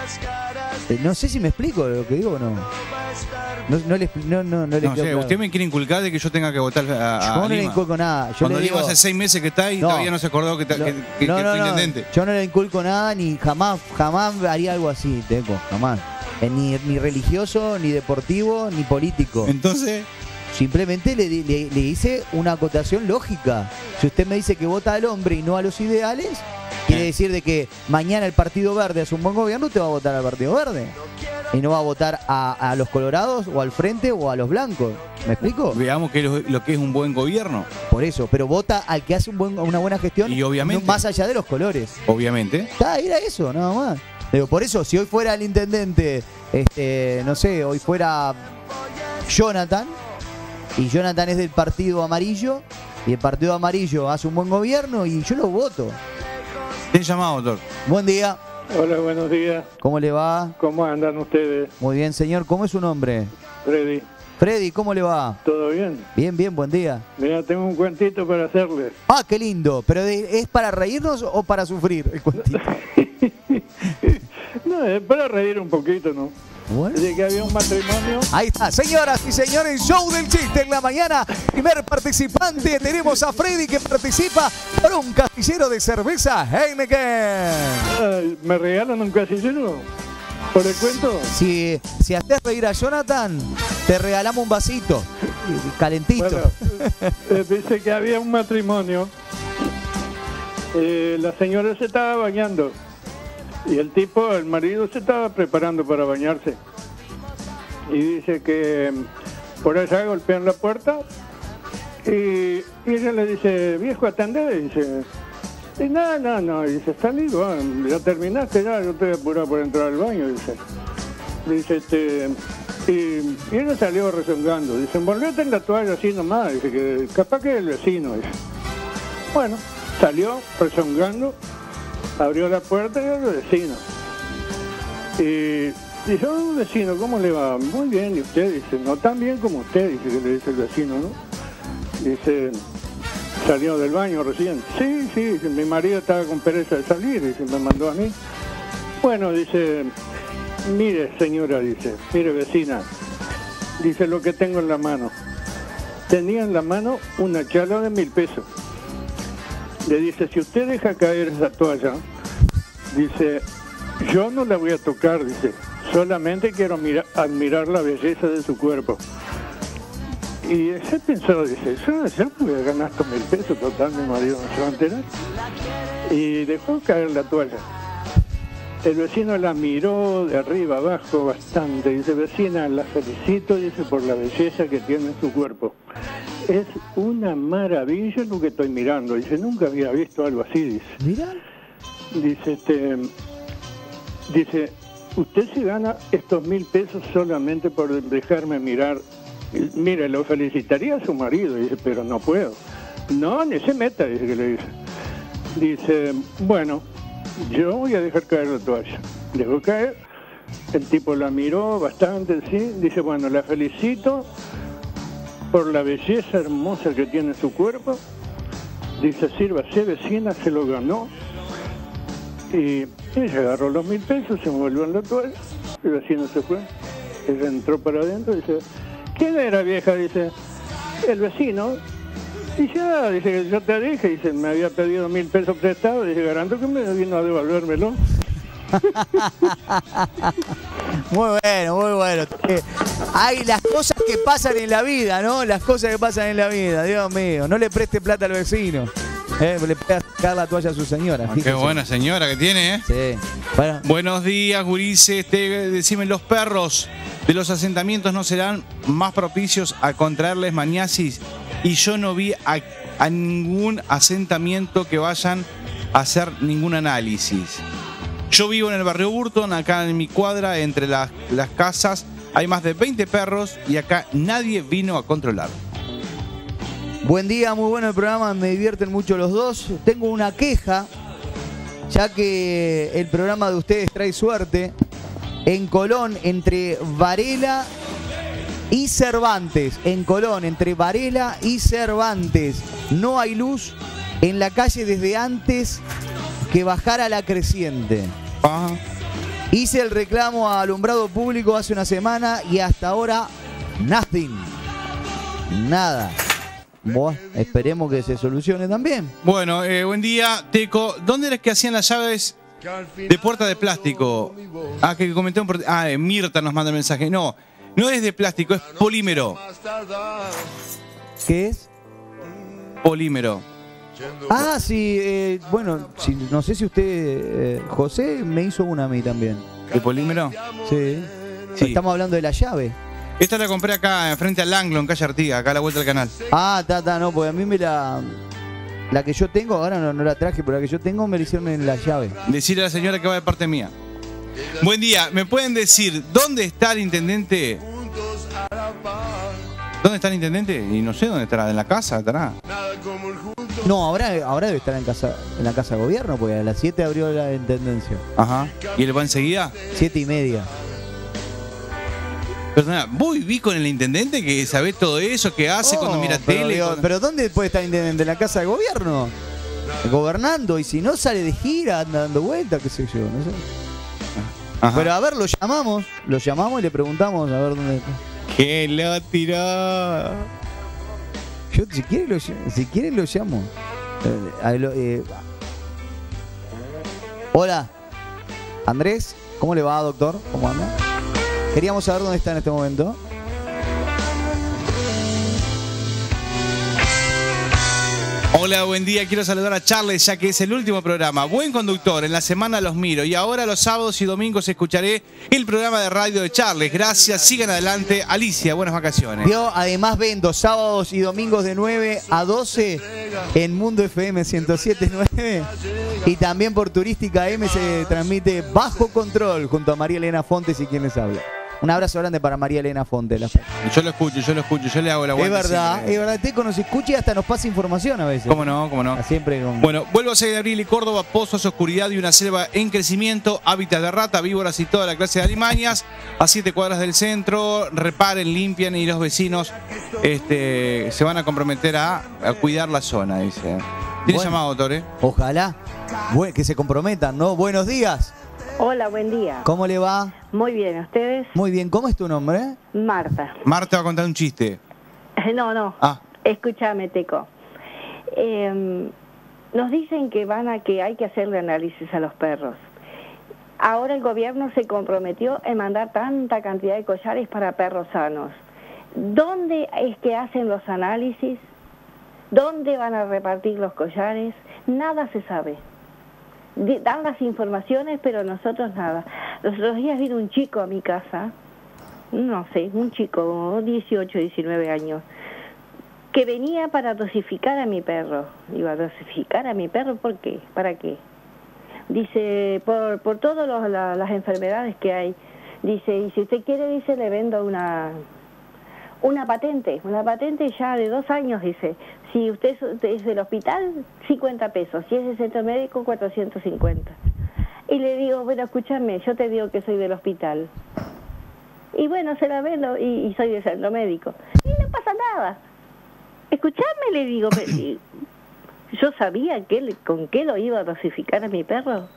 A: No sé si me explico lo que digo o no. No le
B: No,
A: quedó claro.
B: usted me quiere inculcar de que yo tenga que votar a
A: Yo no le
B: Lima.
A: inculco nada. Yo
B: Cuando
A: le
B: Lima
A: digo,
B: hace 6 meses que está ahí y
A: No.
B: todavía no se acordó que fue intendente.
A: Yo no le inculco nada, ni jamás haría algo así, Teco, jamás. Ni religioso, ni deportivo, ni político.
B: Entonces,
A: Simplemente le hice una acotación lógica. Si usted me dice que vota al hombre y no a los ideales, quiere decir de que mañana el Partido Verde hace un buen gobierno, usted va a votar al Partido Verde. Y no va a votar a los colorados o al frente o a los blancos. ¿Me explico?
B: veamos qué es lo que es un buen gobierno.
A: Por eso, pero vota al que hace una buena gestión,
B: Y obviamente.
A: no más allá de los colores.
B: Obviamente.
A: Era eso, nada más. Digo, por eso, si hoy fuera el intendente, no sé, hoy fuera Jonathan, y Jonathan es del Partido Amarillo, y el Partido Amarillo hace un buen gobierno, y yo lo voto.
B: Te he llamado, doctor.
A: Buen día.
E: Hola, buenos días.
A: ¿Cómo le va?
E: ¿Cómo andan ustedes?
A: Muy bien, señor. ¿Cómo es su nombre?
E: Freddy,
A: Freddy, ¿cómo le va?
E: ¿todo bien?
A: Bien, buen día.
E: Mira, tengo un cuentito para hacerles.
A: Ah, qué lindo. ¿Pero es para reírnos o para sufrir el cuentito?
E: No, es para reír un poquito, ¿no?
A: Bueno.
E: De que había un matrimonio.
A: Ahí está, señoras y señores, show del chiste en la mañana. Primer participante, tenemos a Freddy que participa por un casillero de cerveza Heineken.
E: Ay, ¿me regalan un casillero? ¿Por el cuento?
A: Si haces reír a Jonathan, te regalamos un vasito calentito.
E: Bueno, dice que había un matrimonio. La señora se estaba bañando. Y el marido se estaba preparando para bañarse. y dice que por allá golpean la puerta y ella le dice, viejo, atendé, y dice, no, y dice, salí, bueno, ya terminaste, ya, yo estoy apurado por entrar al baño, dice, y ella salió rezongando, dice, envolvete en la toalla así nomás, dice, que capaz que es el vecino, dice. Bueno, salió rezongando, abrió la puerta y era el vecino. Y dice, vecino, ¿cómo le va? Muy bien, y usted, dice, no tan bien como usted, dice, que le dice el vecino, ¿no? Dice, salió del baño recién. Sí, dice, mi marido estaba con pereza de salir, dice, me mandó a mí. Bueno, dice, mire señora, dice, mire vecina, dice, lo que tengo en la mano. Tenía en la mano una chala de 1.000 pesos. Le dice, si usted deja caer esa toalla, dice, yo no la voy a tocar, dice, solamente quiero admirar la belleza de su cuerpo. Y ese pensó, dice, yo me voy a ganar estos 1.000 pesos, total, mi marido no se va a enterar. Y dejó caer la toalla. El vecino la miró de arriba abajo bastante, dice, vecina, la felicito, dice, por la belleza que tiene su cuerpo. Es una maravilla lo que estoy mirando, dice, nunca había visto algo así, dice.
A: Mira.
E: Dice, usted se gana estos 1.000 pesos solamente por dejarme mirar. Mire, lo felicitaría a su marido, dice, pero no puedo. No, ni se meta, dice que le dice. Dice, bueno, yo voy a dejar caer la toalla. Dejó caer, el tipo la miró bastante, sí, dice, bueno, la felicito por la belleza hermosa que tiene su cuerpo. Dice, sírvase, vecina, se lo ganó. Y ella agarró los 1.000 pesos, se envolvió en la toalla, el vecino se fue. Ella entró para adentro y dice, ¿quién era, vieja? Dice, el vecino. Dice, dice, yo te dije, dice, me había pedido 1.000 pesos prestados, dice, garanto que me vino a devolvérmelo.
A: Muy bueno. Hay las cosas que pasan en la vida, ¿no? Las cosas que pasan en la vida, Dios mío. No le preste plata al vecino. Le puede sacar la toalla a su señora.
B: Qué buena señora que tiene, ¿eh?
A: Sí. Bueno.
B: Buenos días, gurises. Decime, los perros de los asentamientos no serán más propicios a contraerles maniasis. Y yo no vi a ningún asentamiento que vayan a hacer ningún análisis. Yo vivo en el barrio Burton, acá en mi cuadra, entre las casas, hay más de 20 perros y acá nadie vino a controlar.
A: Buen día, muy bueno el programa, me divierten mucho los dos. Tengo una queja, ya que el programa de ustedes trae suerte. En Colón, entre Varela y Cervantes, no hay luz en la calle desde antes que bajara la creciente. Hice el reclamo a alumbrado público hace una semana y hasta ahora nada. Bueno, esperemos que se solucione también.
B: Bueno, buen día, Teco. ¿Dónde eres que hacían las llaves de puerta de plástico? Que comenté Mirta nos manda el mensaje. No es de plástico, es polímero.
A: ¿Qué es?
B: Polímero.
A: Sí, bueno, no sé si usted, José, me hizo una a mí también.
B: ¿De polímero?
A: Sí. Estamos hablando de la llave.
B: Esta la compré acá, frente al Anglo, en calle Artigas, acá a la vuelta del canal.
A: No, porque a mí la que yo tengo, ahora no la traje, pero la que yo tengo me la hicieron en la llave.
B: Decirle a la señora que va de parte mía. Buen día, ¿me pueden decir dónde está el intendente? ¿Dónde está el intendente? Y no sé dónde estará, en la casa estará.
A: No, ahora debe estar en la casa de gobierno, porque a las 7 abrió la intendencia.
B: Ajá. ¿Y él va enseguida?
A: 7:30.
B: Perdona, ¿vos vivís con el intendente que sabés todo eso, que hace cuando mira tele?
A: Pero ¿dónde puede estar el intendente? ¿En la casa de gobierno? Gobernando, y si no sale de gira, anda dando vueltas, qué sé yo, no sé. Ajá. Pero a ver, lo llamamos y le preguntamos a ver dónde está.
B: ¡Que lo tiró!
A: Yo si quiere lo llamo. Hola, Andrés, ¿cómo le va, doctor? ¿Cómo anda? Queríamos saber dónde está en este momento.
B: Hola, buen día. Quiero saludar a Charles, ya que es el último programa. Buen conductor, en la semana los miro. Y ahora los sábados y domingos escucharé el programa de radio de Charles. Gracias, sigan adelante. Alicia, buenas vacaciones.
A: Yo además vendo sábados y domingos de 9 a 12 en Mundo FM 107.9 y también por Turística M se transmite Bajo Control junto a María Elena Fontes y quien les habla. Un abrazo grande para María Elena Fontes.
B: Yo lo escucho, yo le hago la
A: Es verdad, te nos escucha y hasta nos pasa información a veces.
B: ¿Cómo no?
A: Siempre con...
B: Bueno, vuelvo a 6 de abril y Córdoba, pozos, oscuridad y una selva en crecimiento, hábitat de rata, víboras y toda la clase de alimañas, a 7 cuadras del centro, reparen, limpian y los vecinos se van a comprometer a cuidar la zona, dice. ¿Tiene llamado, Tore?
A: Ojalá, que se comprometan, ¿no? Buenos días.
F: Hola, buen día.
A: ¿Cómo le va?
F: Muy bien, ¿ustedes?
A: Muy bien, ¿cómo es tu nombre?
F: Marta.
B: Marta va a contar un chiste.
F: No.
B: Ah.
F: Escúchame, Teco. Nos dicen que hay que hacerle análisis a los perros. Ahora el gobierno se comprometió en mandar tanta cantidad de collares para perros sanos. ¿Dónde es que hacen los análisis? ¿Dónde van a repartir los collares? Nada se sabe. Dan las informaciones, pero nosotros nada. Los otros días vino un chico a mi casa, no sé, un chico, 18, 19 años, que venía para dosificar a mi perro. Iba a dosificar a mi perro, ¿por qué? ¿Para qué? Dice, por todas las enfermedades que hay. Dice, y si usted quiere, dice, le vendo una patente ya de 2 años, dice. Si usted es del hospital, 50 pesos. Si es del centro médico, 450. Y le digo, bueno, escúchame, yo te digo que soy del hospital. Y bueno, se la vendo y soy del centro médico. Y no pasa nada. Escuchame, le digo, yo sabía con qué lo iba a dosificar a mi perro.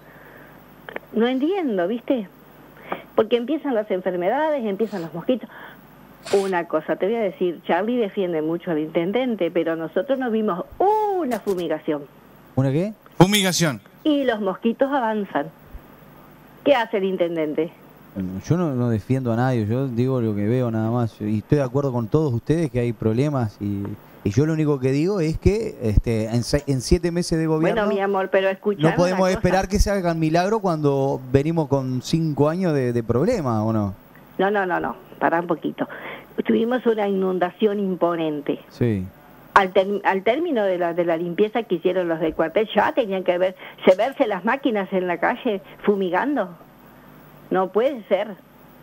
F: No entiendo, ¿viste? Porque empiezan las enfermedades, empiezan los mosquitos. Una cosa te voy a decir, Charlie defiende mucho al intendente, pero nosotros nos vimos una fumigación.
A: ¿Una qué?
B: Fumigación.
F: Y los mosquitos avanzan. ¿Qué hace el intendente?
A: Yo no defiendo a nadie, yo digo lo que veo nada más. Y estoy de acuerdo con todos ustedes que hay problemas y yo lo único que digo es que en 7 meses de gobierno...
F: Bueno, mi amor, pero escuchame,
A: no podemos esperar que se haga un milagro cuando venimos con 5 años de problemas, ¿o no?
F: No, pará un poquito. Tuvimos una inundación imponente.
A: Sí.
F: Al término de la limpieza que hicieron los del cuartel, ya tenían que verse las máquinas en la calle fumigando. No puede ser.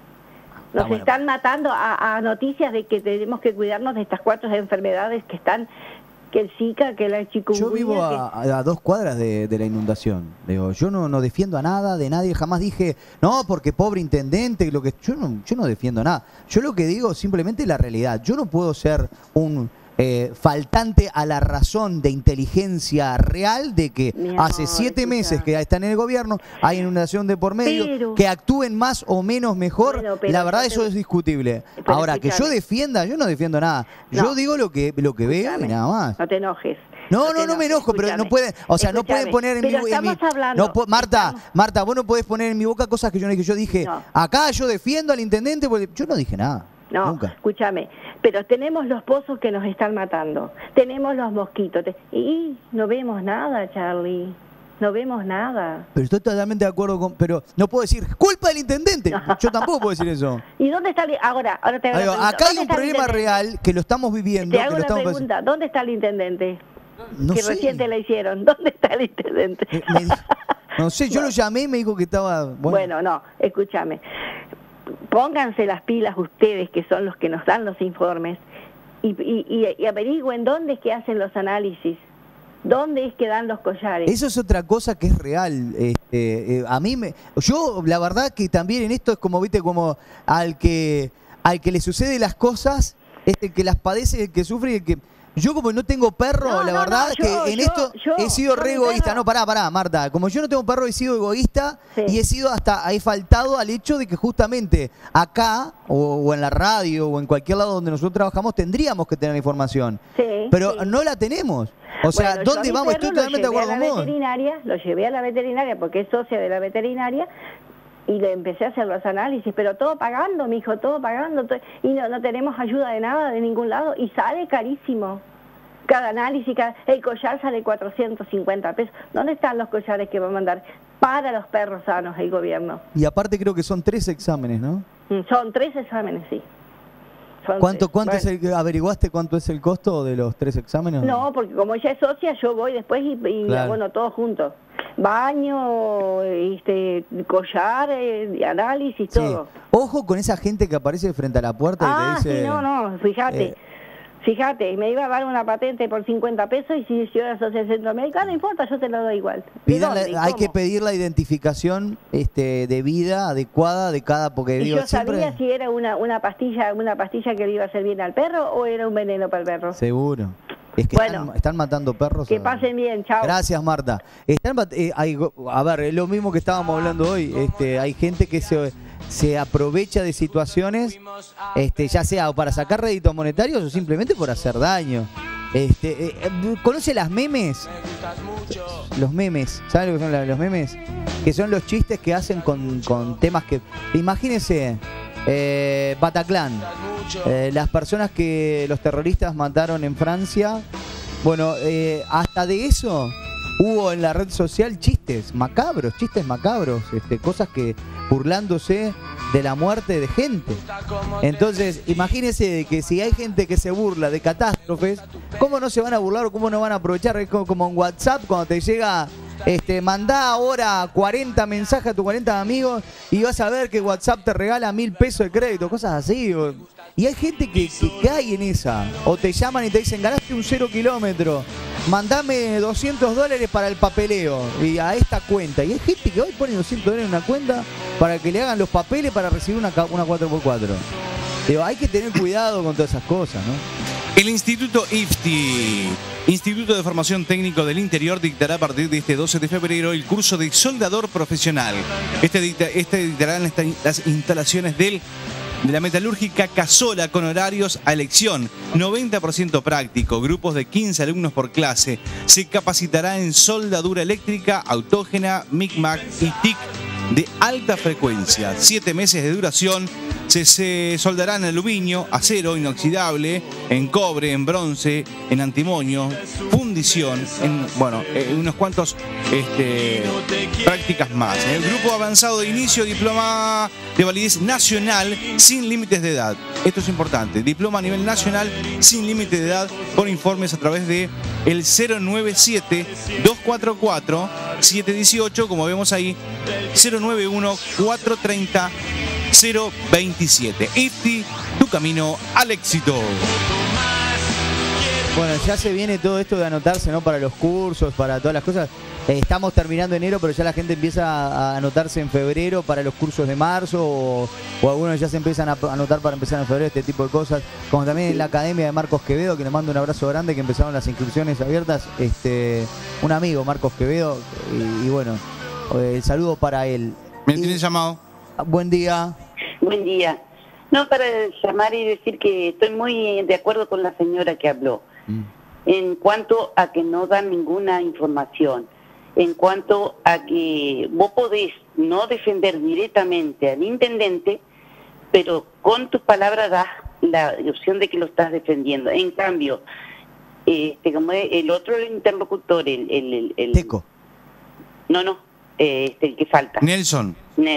F: Nos están matando a noticias de que tenemos que cuidarnos de estas 4 enfermedades que están, que el Zika, que la chikungunya.
A: Yo vivo a 2 cuadras de la inundación. Digo, yo no defiendo a nada, de nadie. Jamás dije, no, porque pobre intendente. Yo no defiendo nada. Yo lo que digo simplemente es la realidad. Yo no puedo ser un faltante a la razón de inteligencia real de que hace 7 meses que están en el gobierno, hay inundación de por medio, que actúen más o menos mejor. Bueno, la verdad eso es discutible. Ahora, que yo defienda, yo no defiendo nada. Yo digo lo que veo y nada más.
F: No te enojes.
A: No me enojo, pero no pueden, no pueden poner en mi boca. Marta, vos no podés poner en mi boca cosas que yo no dije. Yo dije, acá yo defiendo al intendente, porque yo no dije nada.
F: No, nunca. Escúchame, pero tenemos los pozos que nos están matando, tenemos los mosquitos, y no vemos nada, Charlie, no vemos nada.
A: Pero estoy totalmente de acuerdo pero no puedo decir, culpa del intendente, yo tampoco puedo decir eso.
F: ¿Y dónde está ahora te hago la pregunta.
A: Acá hay un problema real que lo estamos viviendo.
F: Te hago la pregunta, ¿dónde está el intendente?
A: No
F: que
A: sé.
F: Recién te la hicieron, ¿dónde está el intendente?
A: No sé, yo lo llamé y me dijo que estaba...
F: Bueno, no, escúchame. Pónganse las pilas ustedes, que son los que nos dan los informes, y averigüen dónde es que hacen los análisis, dónde es que dan los collares.
A: Eso es otra cosa que es real. Yo la verdad que también en esto es como, viste, como al que le sucede las cosas, es el que las padece, el que sufre y el que... Yo como no tengo perro, la verdad que en esto he sido re egoísta. No, pará, Marta. Como yo no tengo perro, he sido egoísta y he faltado al hecho de que justamente acá, o en la radio, o en cualquier lado donde nosotros trabajamos, tendríamos que tener información. Pero no la tenemos. O sea, ¿dónde vamos? Estoy totalmente de acuerdo con vos.
F: Lo llevé a la veterinaria porque es socia de la veterinaria. Y le empecé a hacer los análisis, pero todo pagando, mijo, todo pagando. Y no tenemos ayuda de nada, de ningún lado. Y sale carísimo. cada análisis, el collar sale 450 pesos. ¿Dónde están los collares que va a mandar para los perros sanos el gobierno?
A: Y aparte creo que son 3 exámenes, ¿no?
F: Son 3 exámenes, sí.
A: ¿Cuánto es averiguaste cuánto es el costo de los 3 exámenes?
F: No, porque como ella es socia, yo voy después y
A: claro,
F: bueno, todos juntos. Baño, collar, análisis,
A: sí,
F: todo.
A: Ojo con esa gente que aparece frente a la puerta y te dice...
F: Sí, no, fíjate. Fíjate, me iba a dar una patente por 50 pesos y si yo era socia centroamericana, no importa, yo te lo doy igual.
A: Hay que pedir la identificación de vida adecuada de cada, porque
F: ¿Y
A: digo,
F: yo sabía si era una pastilla que le iba a hacer bien al perro o era un veneno para el perro?
A: Seguro. Es que
F: bueno,
A: están matando perros.
F: Que pasen bien, chao.
A: Gracias, Marta. A ver, es lo mismo que estábamos hablando hoy. Hay gente que se aprovecha de situaciones, ya sea para sacar réditos monetarios o simplemente por hacer daño. ¿Conoce las memes? Los memes, ¿saben lo que son los memes? Que son los chistes que hacen con temas que... Imagínense, Bataclan, las personas que los terroristas mataron en Francia. Bueno, hasta de eso hubo en la red social chistes macabros, cosas que burlándose de la muerte de gente. Entonces, imagínense que si hay gente que se burla de catástrofes, ¿cómo no se van a burlar o cómo no van a aprovechar? Es como en WhatsApp cuando te llega... mandá ahora 40 mensajes a tus 40 amigos y vas a ver que WhatsApp te regala 1000 pesos de crédito, cosas así. Y hay gente que cae en esa. O te llaman y te dicen, ganaste un 0 kilómetro, mandame $200 para el papeleo y a esta cuenta. Y hay gente que hoy pone $200 en una cuenta para que le hagan los papeles para recibir una 4x4. Digo, hay que tener cuidado con todas esas cosas, ¿no?
B: El Instituto IFTI, Instituto de Formación Técnico del Interior, dictará a partir de este 12 de febrero el curso de soldador profesional. Este dictará en las instalaciones de la metalúrgica Casola con horarios a elección, 90% práctico, grupos de 15 alumnos por clase. Se capacitará en soldadura eléctrica, autógena, MIC-MAC y TIC de alta frecuencia, 7 meses de duración. Se soldará en aluminio, acero inoxidable, en cobre, en bronce, en antimonio, fundición, en unos cuantos prácticas más. El grupo avanzado de inicio, diploma de validez nacional sin límites de edad. Esto es importante, diploma a nivel nacional sin límite de edad, por informes a través de el 097-244-718, como vemos ahí, 091-430 027. IFTI, tu camino al éxito.
A: Bueno, ya se viene todo esto de anotarse, ¿no? Para los cursos, para todas las cosas. Estamos terminando enero, pero ya la gente empieza a anotarse en febrero para los cursos de marzo o algunos ya se empiezan a anotar para empezar en febrero, este tipo de cosas. Como también en la Academia de Marcos Quevedo, que le mando un abrazo grande, que empezaron las inscripciones abiertas. Un amigo, Marcos Quevedo, y bueno, el saludo para él.
B: ¿Me tienes llamado?
A: Buen día.
G: Buen día. No, para llamar y decir que estoy muy de acuerdo con la señora que habló. En cuanto a que no dan ninguna información, en cuanto a que vos podés no defender directamente al intendente, pero con tus palabras das la opción de que lo estás defendiendo. En cambio, como el otro interlocutor, el
A: Teco.
G: El que falta.
B: Nelson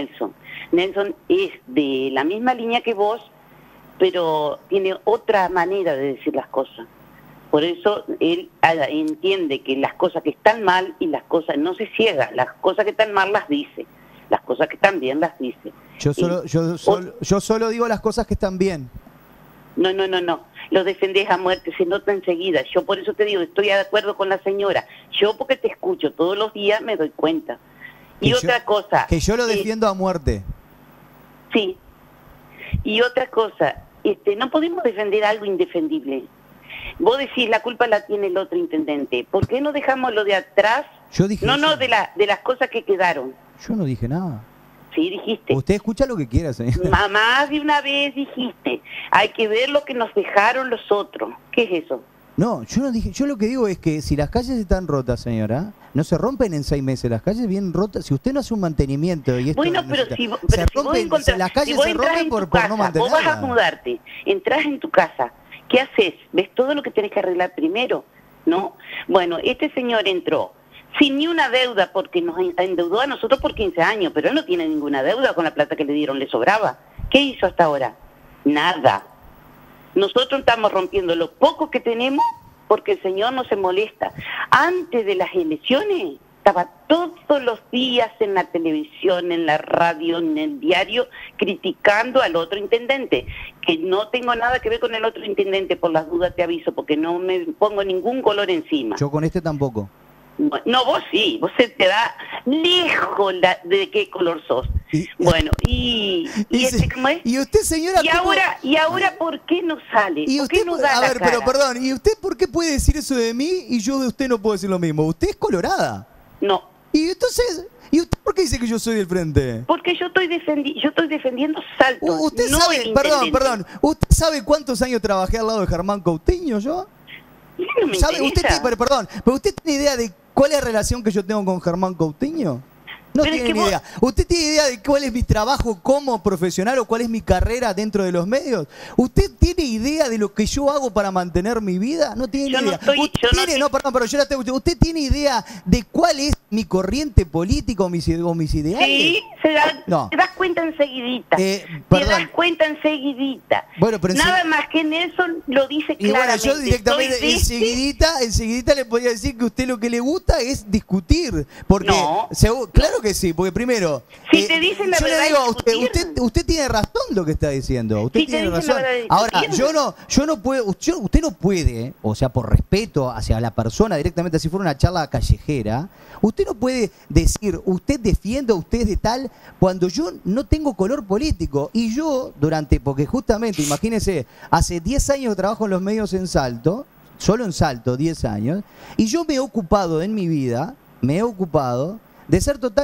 B: es de la misma línea que vos, pero tiene otra manera de decir las cosas. Por eso él entiende que las cosas que están mal y las cosas, no se ciega, las cosas que están mal las dice, las cosas que están bien las dice.
A: Yo solo digo las cosas que están bien.
G: No, lo defendés a muerte, se nota enseguida. Yo por eso te digo, estoy de acuerdo con la señora. Yo porque te escucho todos los días me doy cuenta. Y otra cosa...
A: Que yo lo defiendo a muerte.
G: Sí. Y otra cosa, no podemos defender algo indefendible. Vos decís, la culpa la tiene el otro intendente. ¿Por qué no dejamos lo de atrás?
A: Yo dije
G: no, de las cosas que quedaron.
A: Yo no dije nada.
G: Sí, dijiste.
A: Usted escucha lo que quiera, señor.
G: Más de una vez dijiste, hay que ver lo que nos dejaron los otros. ¿Qué es eso?
A: No, yo no dije. Yo lo que digo es que si las calles están rotas, señora, no se rompen en 6 meses. Las calles bien rotas. Si usted no hace un mantenimiento y esto
G: bueno, pero si vos encontrás,
A: las calles se rompen por no mantenerlas.
G: Vos vas a mudarte, entras en tu casa, ¿qué haces? ¿Ves todo lo que tenés que arreglar primero? ¿no? Bueno, este señor entró sin ni una deuda porque nos endeudó a nosotros por 15 años, pero él no tiene ninguna deuda con la plata que le dieron, le sobraba. ¿Qué hizo hasta ahora? Nada. Nosotros estamos rompiendo lo poco que tenemos porque el señor no se molesta. Antes de las elecciones estaba todos los días en la televisión, en la radio, en el diario, criticando al otro intendente, que no tengo nada que ver con el otro intendente, por las dudas te aviso, porque no me pongo ningún color encima.
A: Yo con este tampoco.
G: No, vos sí, vos se te da lejos de qué color sos. Bueno, y este, ¿cómo es?
A: Y usted, señora,
G: y ahora ¿por qué no sale?
A: Y
G: ¿Por
A: usted,
G: qué no da
A: a
G: la
A: ver,
G: cara?
A: pero perdón, ¿y usted por qué puede decir eso de mí y yo de usted no puedo decir lo mismo? Usted es colorada.
G: No.
A: Y entonces, ¿y usted por qué dice que yo soy del frente?
G: Porque yo estoy defendiendo Salto.
A: Usted
G: no
A: sabe,
G: el intendente.
A: perdón, ¿usted sabe cuántos años trabajé al lado de Germán Coutinho yo?
G: No me
A: ¿Sabe?
G: interesa.
A: ¿Pero usted tiene idea de cuál es la relación que yo tengo con Germán Coutinho? No
G: Pero es
A: tiene
G: que
A: ni
G: vos-
A: idea. ¿Usted tiene idea de cuál es mi trabajo como profesional o cuál es mi carrera dentro de los medios? ¿Usted tiene idea de lo que yo hago para mantener mi vida? No tiene
G: Yo
A: ni
G: no
A: idea.
G: estoy-
A: ¿Usted
G: yo no
A: tiene,
G: estoy-
A: no, perdón, yo la tengo. ¿Usted tiene idea de cuál es mi corriente política o mis ideales?
G: Sí,
A: No.
G: te das cuenta enseguidita. Te
A: perdón.
G: das cuenta enseguidita.
A: Bueno, pero
G: Nada más que Nelson lo dice
A: Y bueno,
G: claramente.
A: yo directamente,
G: Soy de este-
A: enseguidita le podría decir que usted lo que le gusta es discutir. Porque,
G: No.
A: claro que sí, porque primero.
G: Si te dicen la
A: yo
G: verdad
A: le digo a
G: es
A: usted,
G: discutir.
A: usted tiene razón lo que está diciendo. Usted
G: Si te
A: tiene
G: dicen la
A: razón.
G: verdad es
A: Ahora,
G: discutir.
A: yo no puedo, usted no puede, o sea, por respeto hacia la persona directamente, si fuera una charla callejera, usted no puede decir, usted defiende a usted de tal, cuando yo no tengo color político. Y yo, porque justamente, imagínese, hace 10 años trabajo en los medios en Salto, solo en Salto, 10 años, y yo me he ocupado en mi vida, de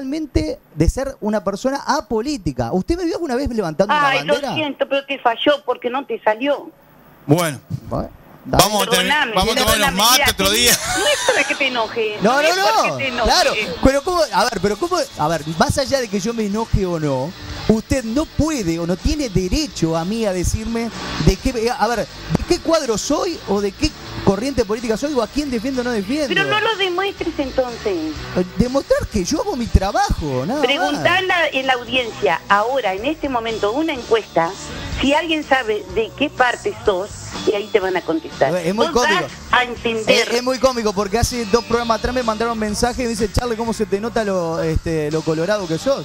A: ser una persona apolítica. ¿Usted me vio alguna vez levantando una
G: Ay, lo
A: bandera?
G: siento, pero te falló porque no te salió.
B: Bueno,
A: Bueno,
B: vamos a
G: Perdóname,
B: tomar unos
G: perdóname,
B: mates
G: mira,
B: otro día.
G: No es para que te enojes.
A: No,
G: es porque te enojes.
A: claro, a ver, más allá de que yo me enoje o no, usted no puede o no tiene derecho a mí a decirme de qué cuadro soy o de qué corriente política soy o a quién defiendo o no defiendo.
G: Pero no lo demuestres entonces.
A: Demostrar que yo hago mi trabajo, nada más.
G: Preguntar en la audiencia, ahora, en este momento, una encuesta, si alguien sabe de qué parte sos, y ahí te van a contestar.
A: Es muy
G: Vos
A: cómico.
G: vas a entender.
A: Es muy cómico porque hace 2 programas atrás me mandaron mensaje y me dice, Charlie, ¿cómo se te nota lo colorado que sos?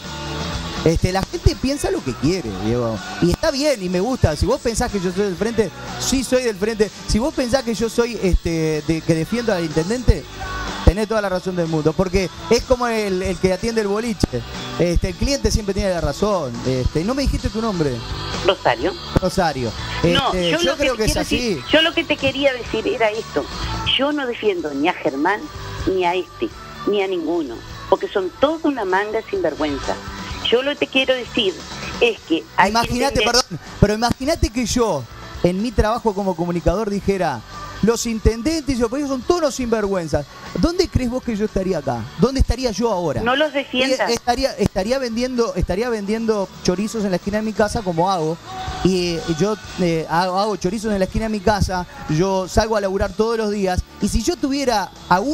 A: La gente piensa lo que quiere, Diego. Y está bien y me gusta. Si vos pensás que yo soy del frente, sí soy del frente. Si vos pensás que yo soy que defiendo al intendente, tenés toda la razón del mundo. Porque es como el que atiende el boliche. El cliente siempre tiene la razón. No me dijiste tu nombre.
G: Rosario.
A: Rosario.
G: No,
A: yo creo que es
G: quiero
A: así.
G: decir, yo lo que te quería decir era esto. Yo no defiendo ni a Germán, ni a ni a ninguno. Porque son toda una manga sin vergüenza. Yo lo que te quiero decir es que hay
A: Imagínate, pero imagínate que yo, en mi trabajo como comunicador, dijera, los intendentes y los políticos son todos unos sinvergüenzas. ¿Dónde crees vos que yo estaría acá? ¿Dónde estaría yo ahora?
G: No los defiendas.
A: Estaría vendiendo chorizos en la esquina de mi casa, como hago. Y yo hago chorizos en la esquina de mi casa, yo salgo a laburar todos los días. Y si yo tuviera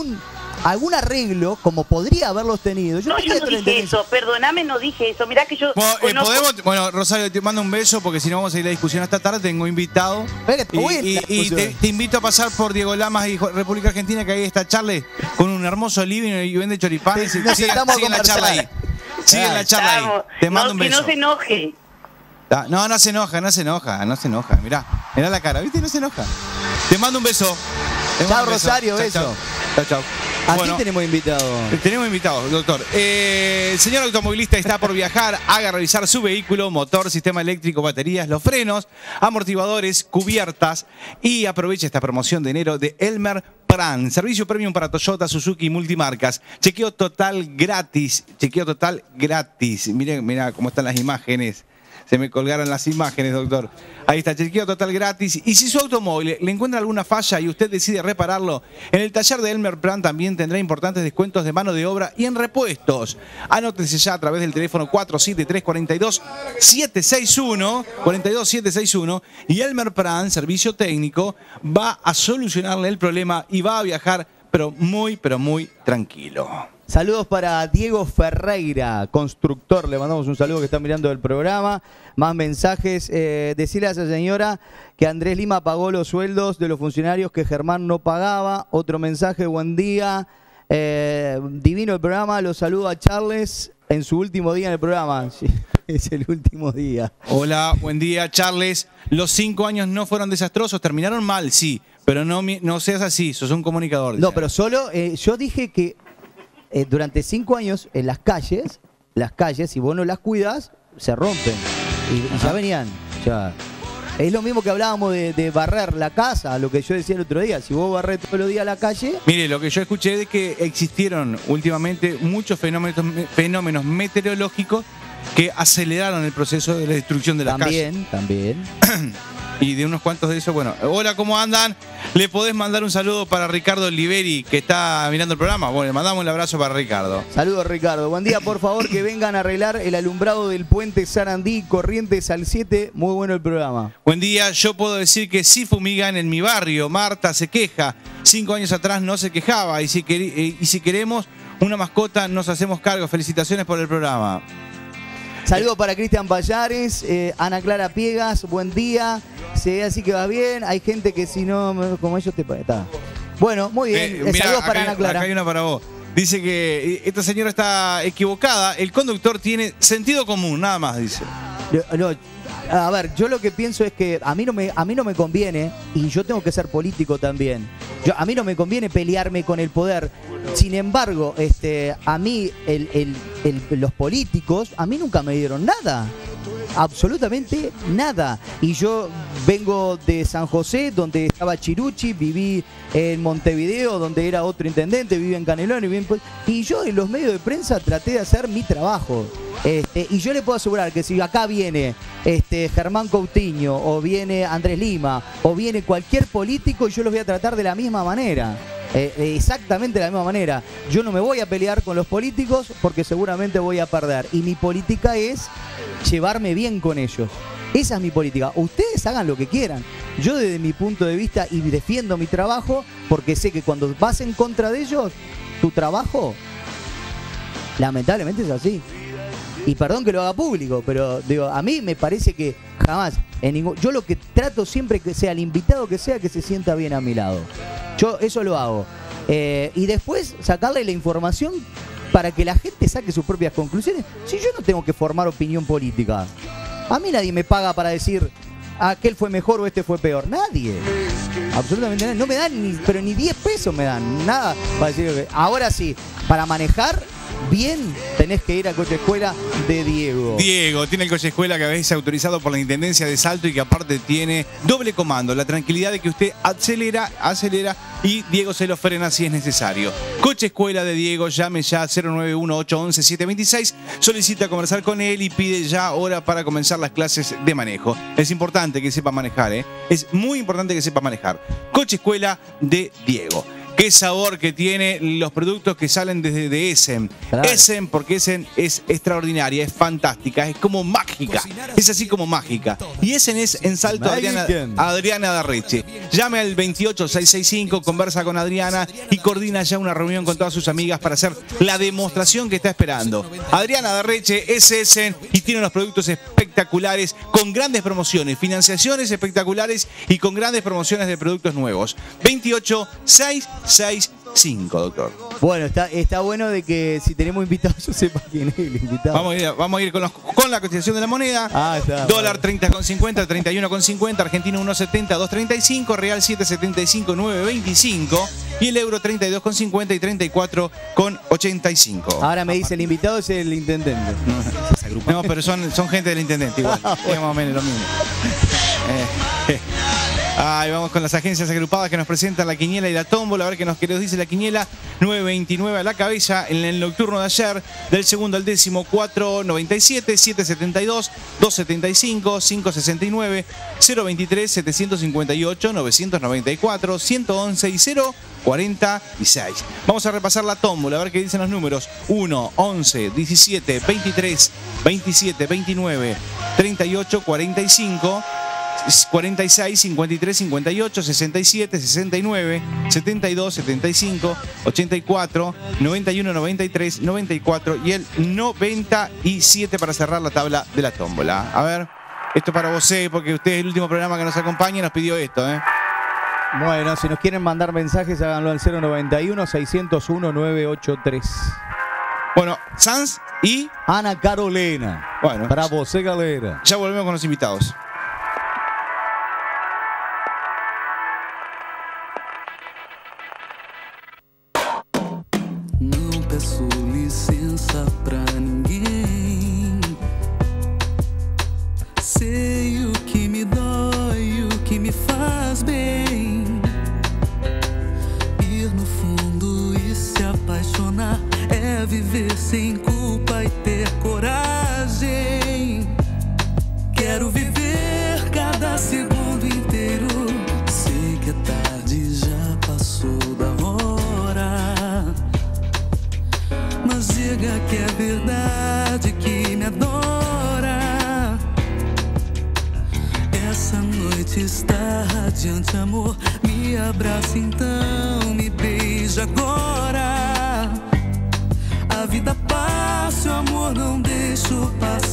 A: algún arreglo, como podría haberlos tenido.
G: Yo no dije eso, perdóname, no dije eso. Mirá que yo
B: Bueno, Rosario, te mando un beso porque si no vamos a ir a la discusión hasta tarde. Tengo invitado. Y te invito a pasar por Diego Lamas y República Argentina, que ahí está Charlie con un hermoso living y vende choripanes.
A: Nos sentamos a
B: Sigue la charla ahí. Sigue la charla ahí. Te mando un beso.
G: Que no se enoje.
B: No se enoja. Mirá la cara, ¿viste? No se enoja. Te mando un beso.
A: Chao, Rosario, beso.
B: Chao.
A: Aquí tenemos invitado.
B: Tenemos invitados, doctor. El señor automovilista está por viajar. Haga revisar su vehículo, motor, sistema eléctrico, baterías, los frenos, amortiguadores, cubiertas. Y aproveche esta promoción de enero de Elmer Pran. Servicio premium para Toyota, Suzuki y multimarcas. Chequeo total gratis. Mirá cómo están las imágenes. Se me colgaron las imágenes, doctor. Ahí está, chequeo total gratis. Y si su automóvil le encuentra alguna falla y usted decide repararlo, en el taller de Elmer Plan también tendrá importantes descuentos de mano de obra y en repuestos. Anótese ya a través del teléfono 473-42761, 42761, y Elmer Plan, servicio técnico, va a solucionarle el problema y va a viajar, pero muy tranquilo.
A: Saludos para Diego Ferreira, constructor. Le mandamos un saludo que está mirando el programa. Más mensajes. Decirle a esa señora que Andrés Lima pagó los sueldos de los funcionarios que Germán no pagaba. Otro mensaje, buen día. Divino el programa. Los saludo a Charles en su último día en el programa. Sí, es el último día.
B: Hola, buen día, Charles. Los 5 años no fueron desastrosos, terminaron mal, sí. Pero no seas así, sos un comunicador.
A: No, pero solo yo dije que durante 5 años en las calles, si vos no las cuidas, se rompen. Y ya venían. Ya. Es lo mismo que hablábamos de barrer la casa, lo que yo decía el otro día. Si vos barrés todos los días la calle...
B: Mire, lo que yo escuché es que existieron últimamente muchos fenómenos meteorológicos que aceleraron el proceso de la destrucción de las calles.
A: También.
B: Y de unos cuantos de esos, bueno. Hola, ¿cómo andan? ¿Le podés mandar un saludo para Ricardo Oliveri, que está mirando el programa? Bueno, le mandamos un abrazo para Ricardo.
A: Saludos, Ricardo. Buen día, por favor, que vengan a arreglar el alumbrado del puente Sarandí, Corrientes al 7. Muy bueno el programa.
B: Buen día, yo puedo decir que sí fumigan en mi barrio. Marta se queja. 5 años atrás no se quejaba. Y si queremos una mascota, nos hacemos cargo. Felicitaciones por el programa.
A: Saludos para Cristian Payares, Ana Clara Piegas, buen día. Se ve así que va bien. Hay gente que si no, como ellos te está. Bueno, muy bien.
B: Mirá,
A: saludos para Ana Clara.
B: Acá hay una para vos. Dice que esta señora está equivocada. El conductor tiene sentido común, nada más, dice.
A: No, a ver, yo lo que pienso es que a mí no me conviene, y yo tengo que ser político también. A mí no me conviene pelearme con el poder. Sin embargo, a mí los políticos a mí nunca me dieron nada. Absolutamente nada. Y yo vengo de San José, donde estaba Chirucci, viví en Montevideo, donde era otro intendente, viví en Canelones, y yo en los medios de prensa traté de hacer mi trabajo. Y yo le puedo asegurar que si acá viene Germán Coutinho, o viene Andrés Lima, o viene cualquier político, yo los voy a tratar de la misma manera. Exactamente de la misma manera. Yo no me voy a pelear con los políticos porque seguramente voy a perder. Y mi política es llevarme bien con ellos. Esa es mi política. Ustedes hagan lo que quieran. Yo desde mi punto de vista y defiendo mi trabajo porque sé que cuando vas en contra de ellos, tu trabajo lamentablemente es así. Y perdón que lo haga público, pero digo, a mí me parece que jamás, yo lo que trato siempre que sea el invitado que sea, que se sienta bien a mi lado. Yo eso lo hago. Y después sacarle la información para que la gente saque sus propias conclusiones. Si yo no tengo que formar opinión política. A mí nadie me paga para decir aquel fue mejor o este fue peor. Nadie. Absolutamente nadie. No me dan pero ni 10 pesos me dan. Nada para decir que ahora sí, para manejar bien tenés que ir a Coche Escuela de Diego.
B: Diego tiene el Coche Escuela que a veces es autorizado por la Intendencia de Salto y que aparte tiene doble comando, la tranquilidad de que usted acelera y Diego se lo frena si es necesario. Coche Escuela de Diego, llame ya 091-811-726, solicita conversar con él y pide ya hora para comenzar las clases de manejo. Es importante que sepa manejar, es muy importante que sepa manejar. Coche Escuela de Diego. Qué sabor que tiene los productos que salen desde Essen. Claro. Essen, porque Essen es extraordinaria, es fantástica, es como mágica. Es así como mágica. Y Essen es en Salto Adriana Darreche. Llame al 28665, conversa con Adriana y coordina ya una reunión con todas sus amigas para hacer la demostración que está esperando. Adriana Darreche es Essen y tiene unos productos espectaculares con grandes promociones, financiaciones espectaculares y con grandes promociones de productos nuevos. 28665, doctor.
A: Bueno, está bueno de que si tenemos invitados yo sepa quién es el invitado.
B: Vamos a ir con la cotización de la moneda.
A: Está,
B: dólar 30,50, 31,50, argentino 1,70, 2,35, real 7,75, 9,25 y el euro 32,50 y 34,85.
A: Ahora me dice el invitado es el intendente.
B: No, pero son gente del intendente igual. Es más o menos lo mismo. Ahí vamos con las agencias agrupadas que nos presentan la quiniela y la tómbola. A ver qué nos dice la quiniela. 9.29 a la cabeza en el nocturno de ayer. Del segundo al décimo, 4.97, 7.72, 2.75, 5.69, 0.23, 758, 994, 111 y 0.46. Vamos a repasar la tómbola, a ver qué dicen los números. 1, 11, 17, 23, 27, 29, 38, 45... 46, 53, 58, 67, 69, 72, 75, 84, 91, 93, 94 y el 97 para cerrar la tabla de la tómbola. A ver, esto para vos, porque usted es el último programa que nos acompaña y nos pidió esto,
A: Bueno, si nos quieren mandar mensajes, háganlo al 091-601-983.
B: Bueno, Sanz y
A: Ana Carolina.
B: Bueno,
A: para vos, galera.
B: Ya volvemos con los invitados.
H: Peço licença pra ninguém. Sei o que me dói, o que me faz bem. Ir no fundo e se apaixonar é viver sem culpa e ter coragem. Quero viver cada segundo inteiro. Sei que é tarde, já passou da hora. Mas diga que é verdade, que me adora. Essa noite está radiante, amor. Me abraça então, me beija agora. A vida passa, o amor não deixo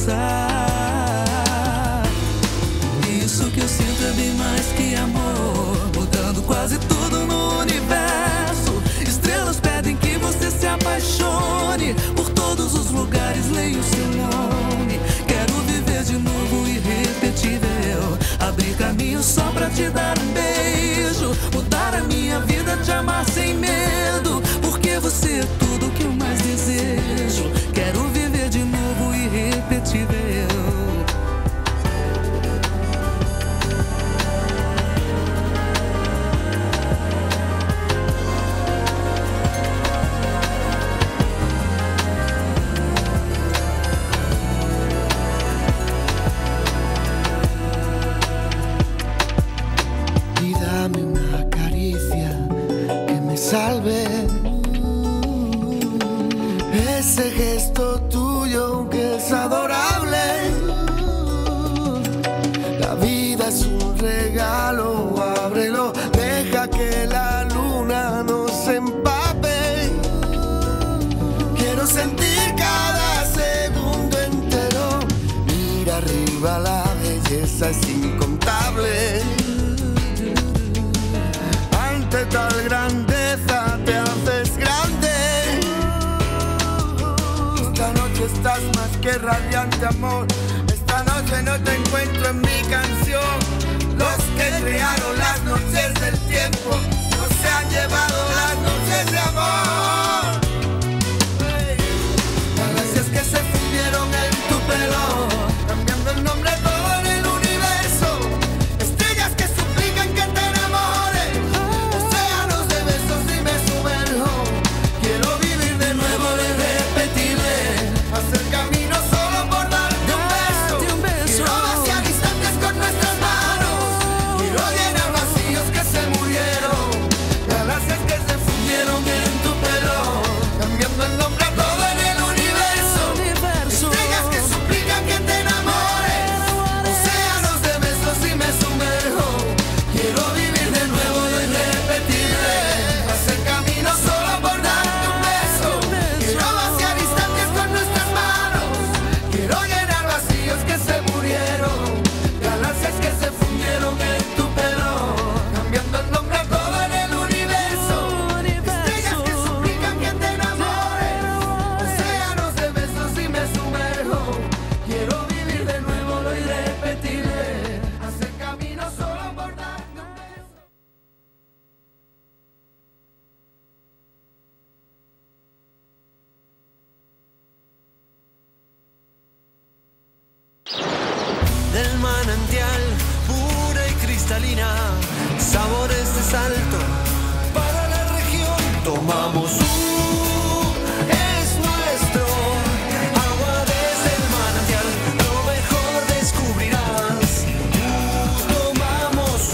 H: passar. Isso que eu sinto é bem mais que amor, mudando quase tudo no universo. Estrelas pedem que você se apaixone. Por todos os lugares leio seu nome. Quero viver de novo, irrepetível. Abrir caminho só pra te dar um beijo. Mudar a minha vida, te amar sem medo. Porque você é tudo que eu mais desejo. Quero viver de novo, irrepetível.
I: Salve ese gesto tuyo que es adorable. La vida es un regalo, ábrelo, deja que la luna nos empape. Quiero sentir cada segundo entero. Mira arriba, la belleza es incontable. Ante tal grandeza te haces grande. Esta noche estás más que radiante, amor. Esta noche no te encuentro en mi canción. Los que crearon las noches del tiempo no se han llevado las noches de amor. Galaxias que se fundieron en tu pelo, cambiando el nombre todo en el universo. Estrellas que suplican que te enamores. Océanos de besos y me sumerjo. Quiero vivir de nuevo, de repetirle. Hacer camino solo por darte un beso. Quiero vaciar instantes con nuestras manos. Quiero llenar vacíos que se murieron. Galaxias que se fundieron en tu pelo, cambiando el nombre a todo en el universo. Estrellas que suplican que te enamores. Océanos de besos y me sumerjo. Quiero vivir de nuevo y repetirle. Hacer camino solo por darte un beso. Quiero vaciar instantes con nuestras manos. Quiero llenar vacíos que se murieron. Galaxias que se fundieron en tu pelo, cambiando el nombre a todo en el universo. Estrellas que suplican que te enamores. Océanos de besos y me sumerjo. Quiero vivir de nuevo lo irrepetible. Hacer camino solo por darte un beso.
H: Del manantial pura y cristalina,
I: sabores de Salto para la región. Tomamos es nuestro, agua desde el manantial, lo mejor descubrirás. Tomamos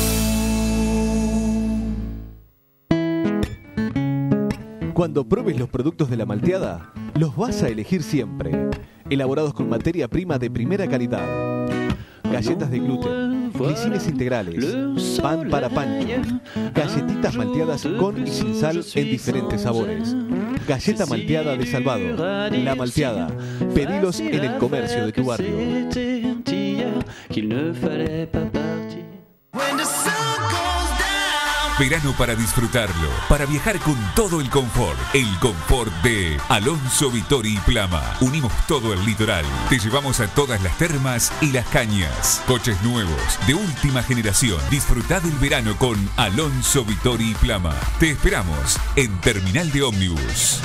J: Cuando pruebes los productos de La Malteada, los vas a elegir siempre. Elaborados con materia prima de primera calidad. Galletas de gluten, glicines integrales, pan para pancho, galletitas malteadas con y sin sal en diferentes sabores. Galleta malteada de Salvador, La Malteada. Pedilos en el comercio de tu barrio.
K: Verano para disfrutarlo, para viajar con todo el confort. El confort de Alonso Vittori y Plama. Unimos todo el litoral. Te llevamos a todas las termas y las cañas. Coches nuevos, de última generación. Disfrutá del verano con Alonso Vittori y Plama. Te esperamos en Terminal de Ómnibus.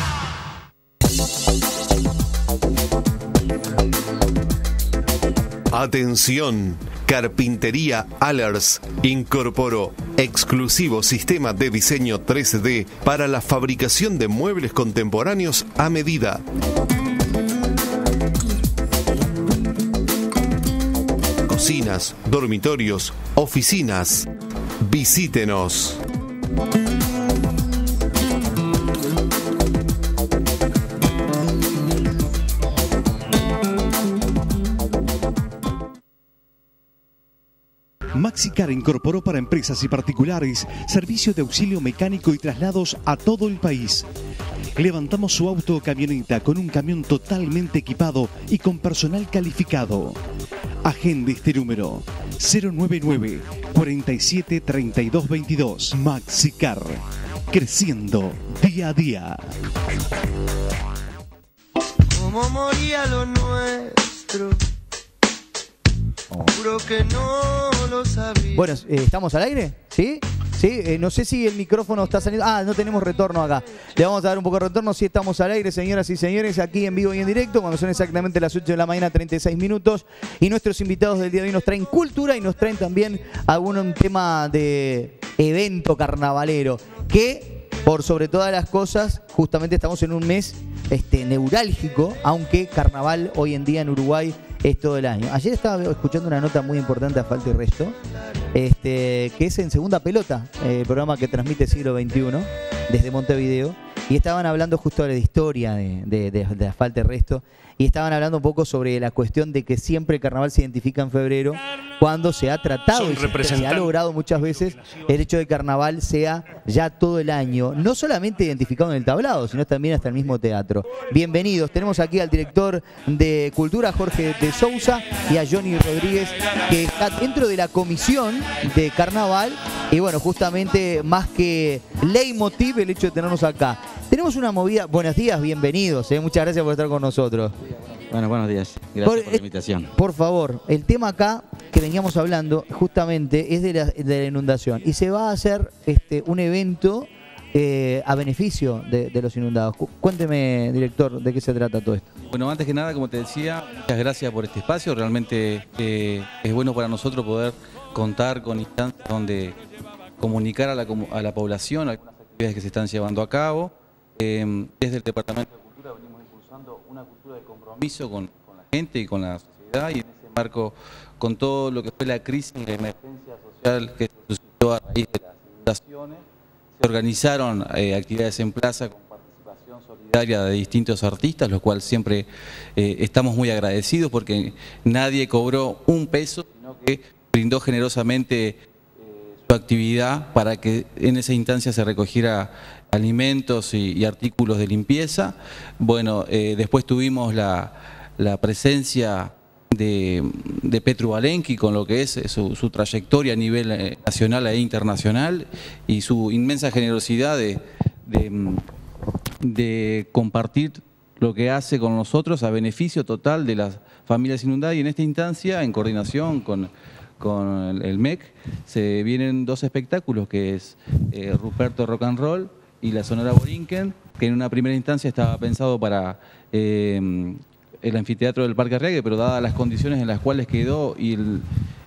L: Atención, Carpintería Allers incorporó exclusivo sistema de diseño 3D para la fabricación de muebles contemporáneos a medida. Cocinas, dormitorios, oficinas. Visítenos.
M: Maxicar incorporó para empresas y particulares servicio de auxilio mecánico y traslados a todo el país. Levantamos su auto o camioneta con un camión totalmente equipado y con personal calificado. Agende este número 099 47 32 22. Maxicar, creciendo día a día.
I: como moría lo nuestro. Juro que no lo sabía.
A: Bueno, ¿estamos al aire? ¿Sí? ¿Sí? No sé si el micrófono está saliendo. Ah, no tenemos retorno acá. Le vamos a dar un poco de retorno. Sí, estamos al aire, señoras y señores, aquí en vivo y en directo, cuando son exactamente las 8 de la mañana, 36 minutos. Y nuestros invitados del día de hoy nos traen cultura y nos traen también algún tema de evento carnavalero. Que, por sobre todas las cosas, justamente estamos en un mes neurálgico, aunque carnaval hoy en día en Uruguay es todo el año. Ayer estaba escuchando una nota muy importante a Falta y Resto, que es en Segunda Pelota, el programa que transmite Siglo XXI desde Montevideo, y estaban hablando justo de la historia de Falta y Resto, y estaban hablando un poco sobre la cuestión de que siempre el carnaval se identifica en febrero, cuando se ha tratado y se ha logrado muchas veces el hecho de que carnaval sea ya todo el año, no solamente identificado en el tablado, sino también hasta el mismo teatro. Bienvenidos, tenemos aquí al director de Cultura, Jorge de Sousa, y a Johnny Rodríguez, que está dentro de la comisión de carnaval, y bueno, justamente más que leitmotiv el hecho de tenernos acá. Tenemos una movida, buenos días, bienvenidos, muchas gracias por estar con nosotros.
N: Bueno, buenos días, gracias por la invitación.
A: Por favor, el tema acá que veníamos hablando justamente es de la inundación, y se va a hacer un evento a beneficio de los inundados. Cuénteme, director, de qué se trata todo esto.
N: Bueno, antes que nada, como te decía, muchas gracias por este espacio. Realmente es bueno para nosotros poder contar con instancias donde comunicar a la población algunas actividades que se están llevando a cabo. Desde el Departamento de Cultura venimos impulsando una cultura de compromiso con la gente y con la sociedad, y en ese marco, con todo lo que fue la crisis y la emergencia social que se suscitó a raíz de las inundaciones, se organizaron actividades en plaza con participación solidaria de distintos artistas, los cuales siempre estamos muy agradecidos, porque nadie cobró un peso, sino que brindó generosamente su actividad para que en esa instancia se recogiera alimentos y artículos de limpieza. Bueno, después tuvimos la presencia de Petru Valenqui con lo que es su trayectoria a nivel nacional e internacional, y su inmensa generosidad de compartir lo que hace con nosotros a beneficio total de las familias inundadas. Y en esta instancia, en coordinación con el MEC, se vienen dos espectáculos, que es Ruperto Rock and Roll y la Sonora Borinquen, que en una primera instancia estaba pensado para el anfiteatro del Parque Arriague, pero dadas las condiciones en las cuales quedó y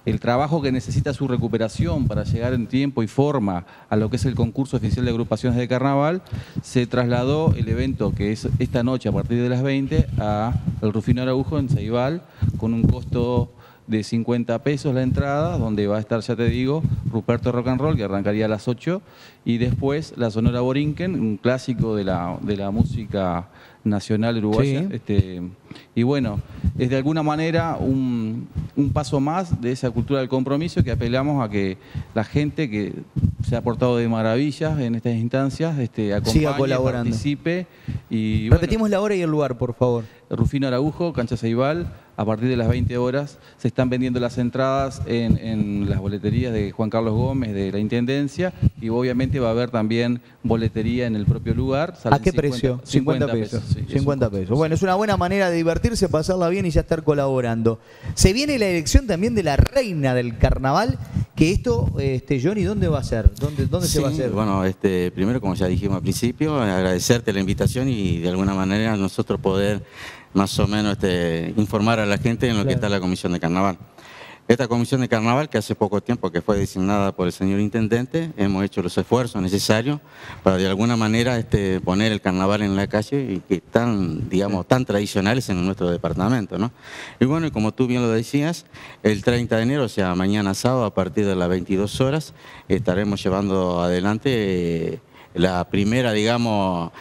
N: el trabajo que necesita su recuperación para llegar en tiempo y forma a lo que es el concurso oficial de agrupaciones de carnaval, se trasladó el evento que es esta noche a partir de las 20 a el Rufino Araujo en Ceibal, con un costo de 50 pesos la entrada, donde va a estar, ya te digo, Ruperto Rock and Roll, que arrancaría a las 8, y después la Sonora Borinquen, un clásico de la música nacional uruguaya.
A: Sí.
N: Y bueno, es de alguna manera un paso más de esa cultura del compromiso, que apelamos a que la gente que se ha portado de maravillas en estas instancias acompañe, participe. Y
A: repetimos la hora y el lugar, por favor.
N: Rufino Araujo, Cancha Ceibal, a partir de las 20 horas. Se están vendiendo las entradas en las boleterías de Juan Carlos Gómez, de la Intendencia, y obviamente va a haber también boletería en el propio lugar.
A: ¿A qué precio? 50 pesos.
N: Sí,
A: 50 pesos. Bueno, es una buena manera de divertirse, pasarla bien y ya estar colaborando. Se viene la elección también de la reina del carnaval, que esto, Johnny, ¿dónde va a ser? ¿Dónde se va a hacer?
O: Bueno, primero, como ya dijimos al principio, agradecerte la invitación y de alguna manera nosotros poder más o menos informar a la gente en lo que está la Comisión de Carnaval. Esta Comisión de Carnaval, que hace poco tiempo que fue designada por el señor Intendente, hemos hecho los esfuerzos necesarios para de alguna manera poner el carnaval en la calle y que están, digamos, tan tradicionales en nuestro departamento, ¿no? Y bueno, y como tú bien lo decías, el 30 de enero, o sea, mañana sábado, a partir de las 22 horas, estaremos llevando adelante la primera, digamos,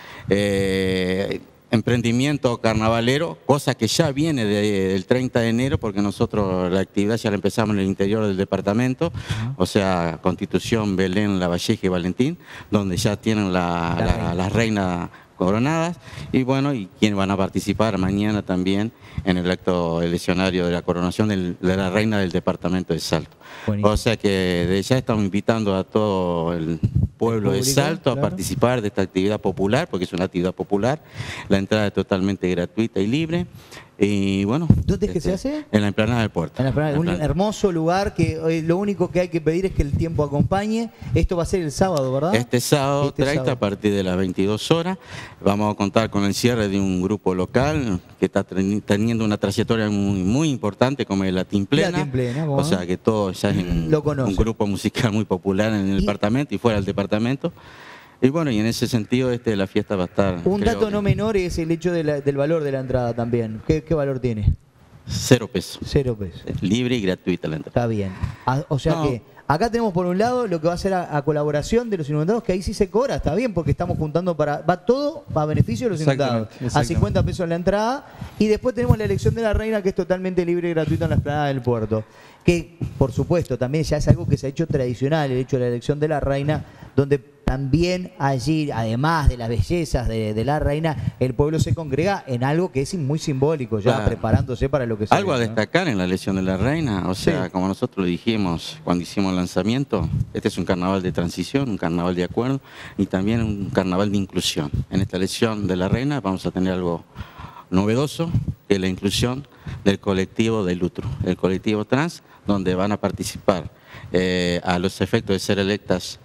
O: emprendimiento carnavalero, cosa que ya viene del 30 de enero, porque nosotros la actividad ya la empezamos en el interior del departamento, o sea, Constitución, Belén, Lavalleja y Valentín, donde ya tienen las reinas coronadas, y bueno, y quienes van a participar mañana también en el acto eleccionario de la coronación de la reina del departamento de Salto. Buenísimo. O sea que de ya estamos invitando a todo el pueblo de Salto a participar de esta actividad popular, porque es una actividad popular. La entrada es totalmente gratuita y libre. Y bueno,
A: ¿dónde es que se hace?
O: En la Explanada del Puerto.
A: Un hermoso lugar que lo único que hay que pedir es que el tiempo acompañe. Esto va a ser el sábado, ¿verdad?
O: Este sábado 30 a partir de las 22 horas. Vamos a contar con el cierre de un grupo local que está teniendo una trayectoria muy importante, como el Latín Plena. O sea que todo ya es un grupo musical muy popular en el departamento y fuera del departamento. Y bueno, y en ese sentido la fiesta va a estar...
A: Un dato no menor es el hecho del valor de la entrada también. ¿Qué valor tiene?
O: 0 pesos.
A: 0 pesos.
O: Libre y gratuita la entrada.
A: Está bien. O sea que acá tenemos por un lado lo que va a ser a colaboración de los inundados, que ahí sí se cobra, está bien, porque estamos juntando va todo a beneficio de los inundados. A 50 pesos la entrada. Y después tenemos la elección de la reina, que es totalmente libre y gratuita en la Explanada del Puerto. Que, por supuesto, también ya es algo que se ha hecho tradicional, el hecho de la elección de la reina, donde también allí, además de las bellezas de la reina, el pueblo se congrega en algo que es muy simbólico, ya preparándose para lo que se
O: algo a destacar en la elección de la reina, o sea, como nosotros lo dijimos cuando hicimos el lanzamiento, este es un carnaval de transición, un carnaval de acuerdo y también un carnaval de inclusión. En esta elección de la reina vamos a tener algo novedoso, que es la inclusión del colectivo del Lutro, el colectivo trans, donde van a participar a los efectos de ser electas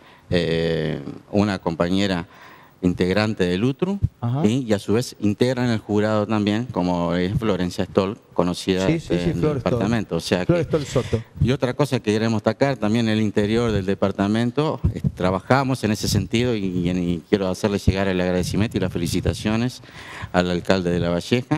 O: una compañera integrante del UTRU y a su vez integran el jurado también, como es Florencia Stoll, conocida en el departamento. O sea que,
A: Soto.
O: Y otra cosa que queremos destacar también en el interior del departamento, trabajamos en ese sentido y quiero hacerle llegar el agradecimiento y las felicitaciones al alcalde de Lavalleja.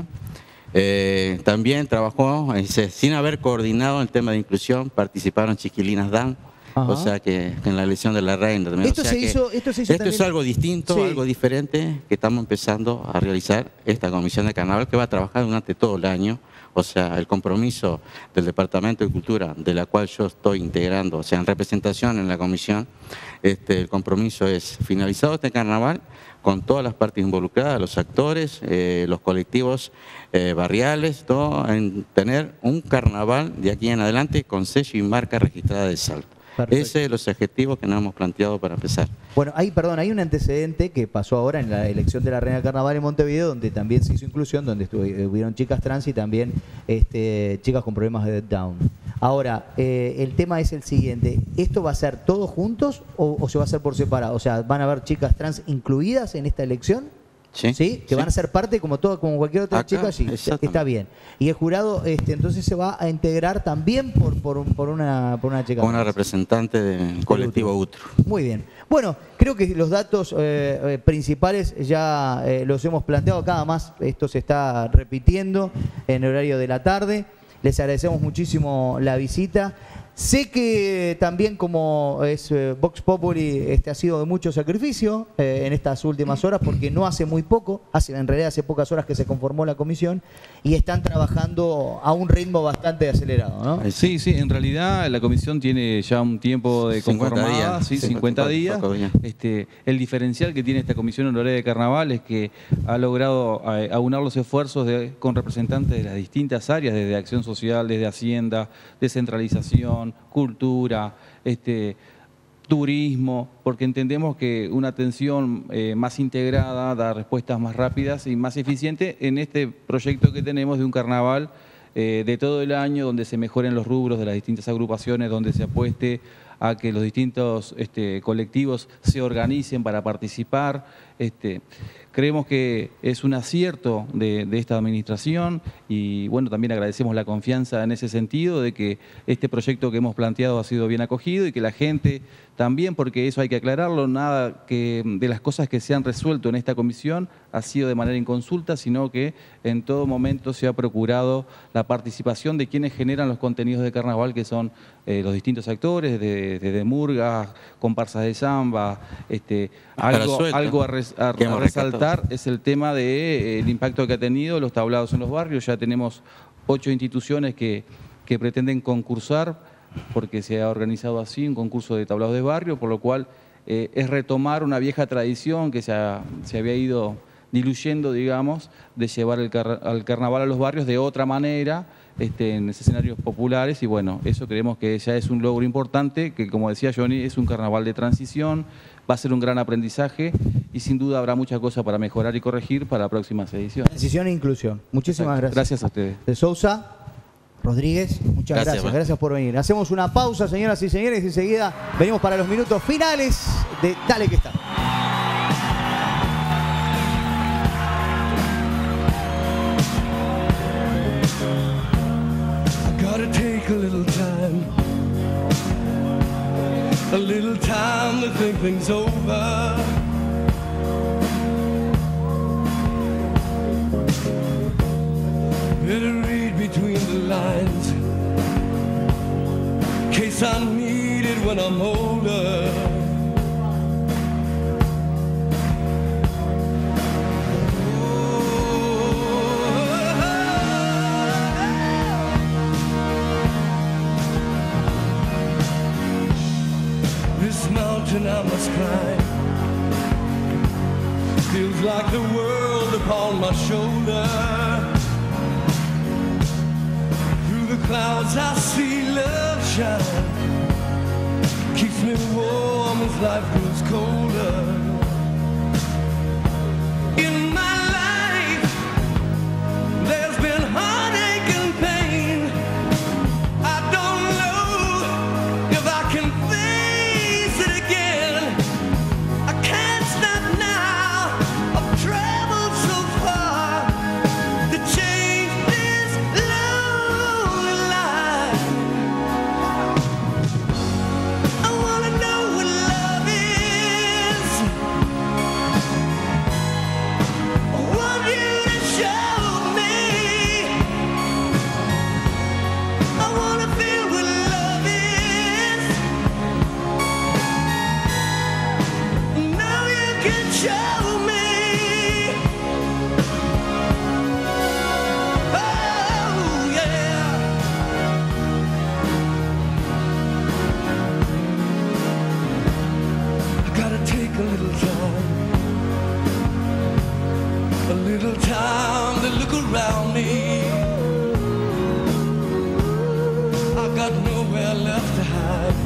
O: También trabajó, sin haber coordinado el tema de inclusión, participaron Chiquilinas Dan. O sea que en la elección de la reina también.
A: Esto
O: es algo distinto, algo diferente que estamos empezando a realizar esta comisión de carnaval que va a trabajar durante todo el año. O sea, el compromiso del Departamento de Cultura, de la cual yo estoy integrando, o sea, en representación en la comisión, el compromiso es finalizado este carnaval con todas las partes involucradas, los actores, los colectivos barriales, todo, en tener un carnaval de aquí en adelante con sello y marca registrada de Salto. Perfecto. Ese es los objetivos que nos hemos planteado para empezar.
A: Bueno, hay un antecedente que pasó ahora en la elección de la Reina del Carnaval en Montevideo, donde también se hizo inclusión, donde hubieron chicas trans y también chicas con problemas de Down. Ahora, el tema es el siguiente, ¿esto va a ser todos juntos o se va a hacer por separado? O sea, ¿van a haber chicas trans incluidas en esta elección? ¿sí? Que van a ser parte como cualquier otra
O: Acá,
A: chica allí.
O: exactamente.
A: Está bien. Y el jurado entonces se va a integrar también por una chica.
O: Con una representante del colectivo UTRO.
A: Muy bien. Bueno, creo que los datos principales ya los hemos planteado. Cada más esto se está repitiendo en el horario de la tarde. Les agradecemos muchísimo la visita. Sé que también, como es Vox Populi, ha sido de mucho sacrificio en estas últimas horas, porque no hace muy poco, en realidad hace pocas horas que se conformó la comisión y están trabajando a un ritmo bastante acelerado, ¿no?
N: Sí, en realidad la comisión tiene ya un tiempo de
O: 50
N: conformada,
O: días,
N: 50 días. El diferencial que tiene esta comisión honoraria de carnaval es que ha logrado aunar los esfuerzos con representantes de las distintas áreas, desde acción social, desde Hacienda, descentralización, cultura, turismo, porque entendemos que una atención más integrada da respuestas más rápidas y más eficientes en este proyecto que tenemos de un carnaval de todo el año, donde se mejoren los rubros de las distintas agrupaciones, donde se apueste a que los distintos colectivos se organicen para participar. Creemos que es un acierto de esta administración y bueno, también agradecemos la confianza en ese sentido de que este proyecto que hemos planteado ha sido bien acogido y que la gente también, porque eso hay que aclararlo, nada que de las cosas que se han resuelto en esta comisión ha sido de manera inconsulta, sino que en todo momento se ha procurado la participación de quienes generan los contenidos de carnaval, que son los distintos actores, desde murgas, comparsas de samba, algo a resaltar es el tema del impacto que ha tenido los tablados en los barrios. Ya tenemos 8 instituciones que pretenden concursar, porque se ha organizado así un concurso de tablados de barrio, por lo cual es retomar una vieja tradición que se había ido diluyendo, digamos, de llevar al carnaval a los barrios de otra manera, en escenarios populares, y bueno, eso creemos que ya es un logro importante, que como decía Johnny, es un carnaval de transición, va a ser un gran aprendizaje y sin duda habrá muchas cosas para mejorar y corregir para próximas ediciones.
A: Transición e inclusión. Muchísimas gracias.
N: Gracias a ustedes.
A: De Sousa, Rodríguez, muchas gracias. Gracias por venir. Hacemos una pausa, señoras y señores, y enseguida venimos para los minutos finales de Dale que está.
I: A little time to think things over. Better read between the lines, in case I need it when I'm older. This mountain I must climb feels like the world upon my shoulder. Through the clouds I see love shine, keeps me warm as life grows colder. In my life there's been heartache and pain. I don't know if I can face it again. I can't stop now. I've traveled so far to change this lonely life. I wanna know what love is. I want you to show me. I wanna feel what love is. Now you can show me. Oh yeah. I gotta take a little time to look around me. I got nowhere left to hide.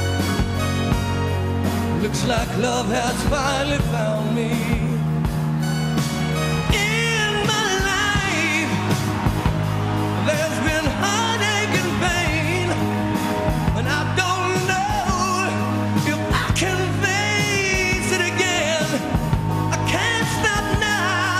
I: Looks like love has finally found me. In my life, there's been heartache and pain, and I don't know if I can face it again. I can't stop now.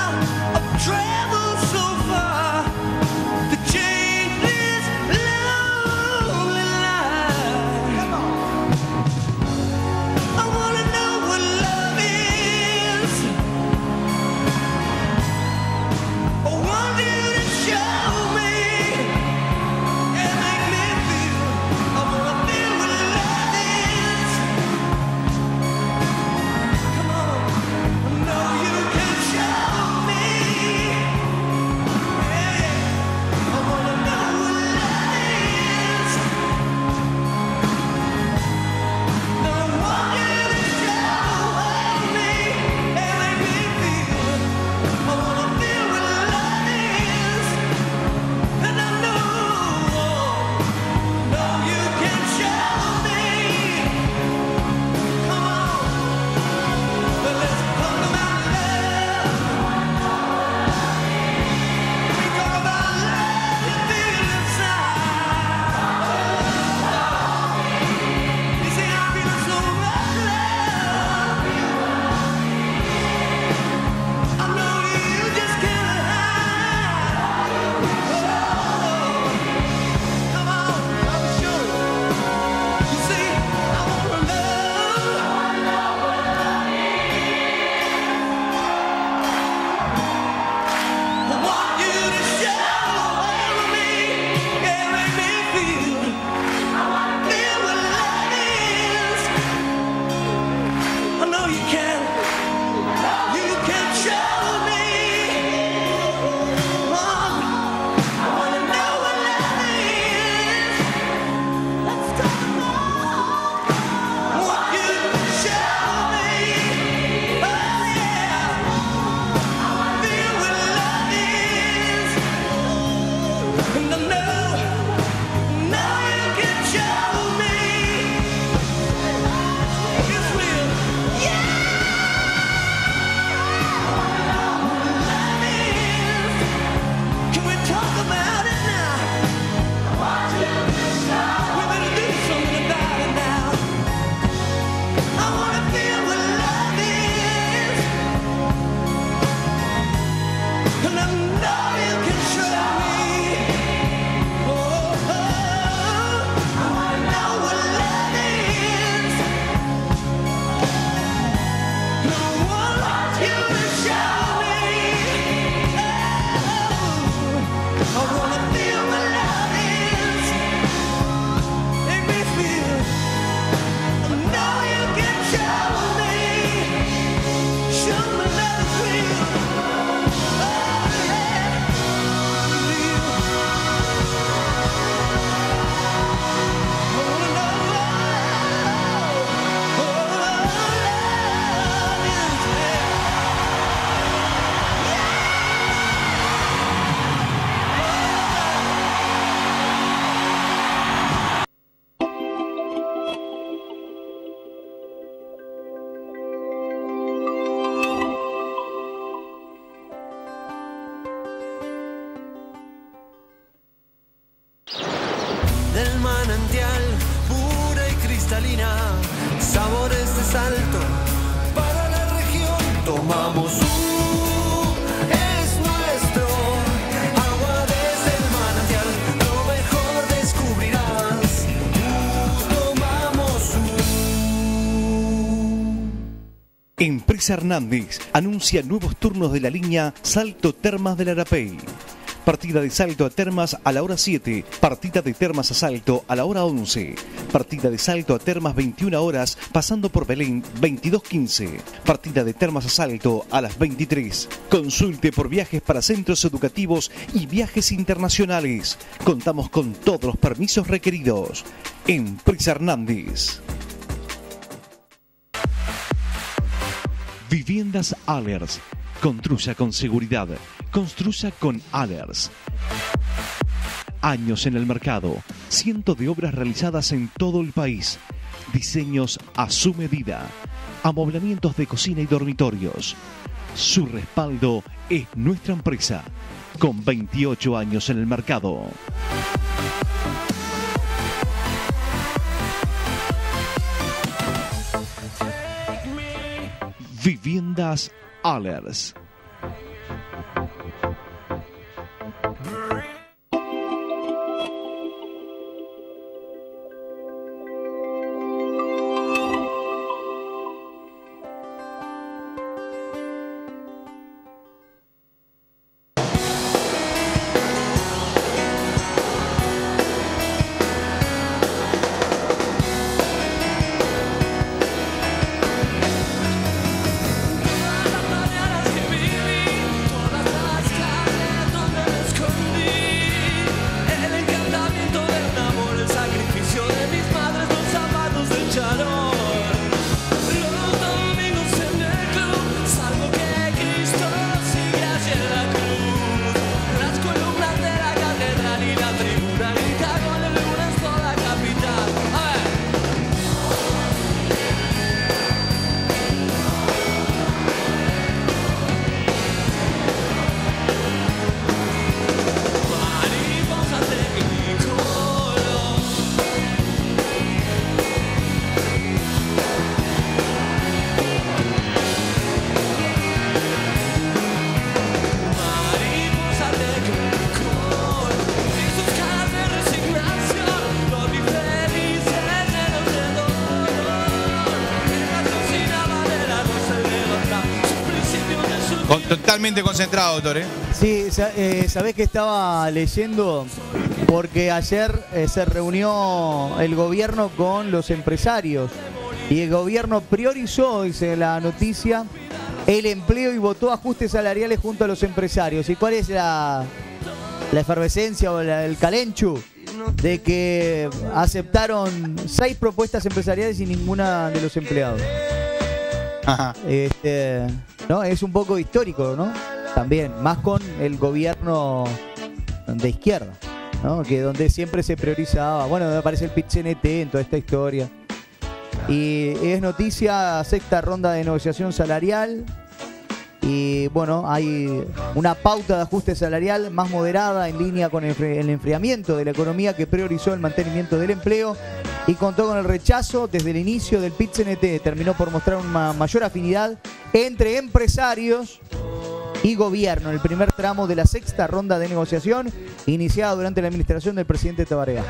I: Salto para la región. Tomamos es nuestro. Agua desde el manantial, lo mejor descubrirás. Tomamos
M: Empresa Hernández anuncia nuevos turnos de la línea Salto Termas del Arapey. Partida de Salto a Termas a la hora 7, partida de Termas a Salto a la hora 11, partida de Salto a Termas 21 horas pasando por Belén 22:15, partida de Termas a Salto a las 23. Consulte por viajes para centros educativos y viajes internacionales. Contamos con todos los permisos requeridos. Empresa Hernández. Viviendas Allers. Construya con seguridad. Construya con Allers. Años en el mercado. Cientos de obras realizadas en todo el país. Diseños a su medida. Amoblamientos de cocina y dormitorios. Su respaldo es nuestra empresa. Con 28 años en el mercado. Viviendas Allers.
B: Totalmente concentrado, doctor, ¿eh?
A: Sí, sabés que estaba leyendo porque ayer se reunió el gobierno con los empresarios y el gobierno priorizó, dice la noticia, el empleo y votó ajustes salariales junto a los empresarios. ¿Y cuál es la efervescencia o el calenchu? De que aceptaron 6 propuestas empresariales y ninguna de los empleados.
B: Ajá.
A: ¿No? Es un poco histórico, ¿no? También, más con el gobierno de izquierda, ¿no? Que donde siempre se priorizaba, bueno, donde aparece el PIT-CNT en toda esta historia. Y es noticia, 6ª ronda de negociación salarial. Y bueno, hay una pauta de ajuste salarial más moderada en línea con el enfriamiento de la economía que priorizó el mantenimiento del empleo y contó con el rechazo desde el inicio del PIT-CNT. Terminó por mostrar una mayor afinidad entre empresarios y gobierno en el primer tramo de la 6ª ronda de negociación iniciada durante la administración del presidente Tabaré.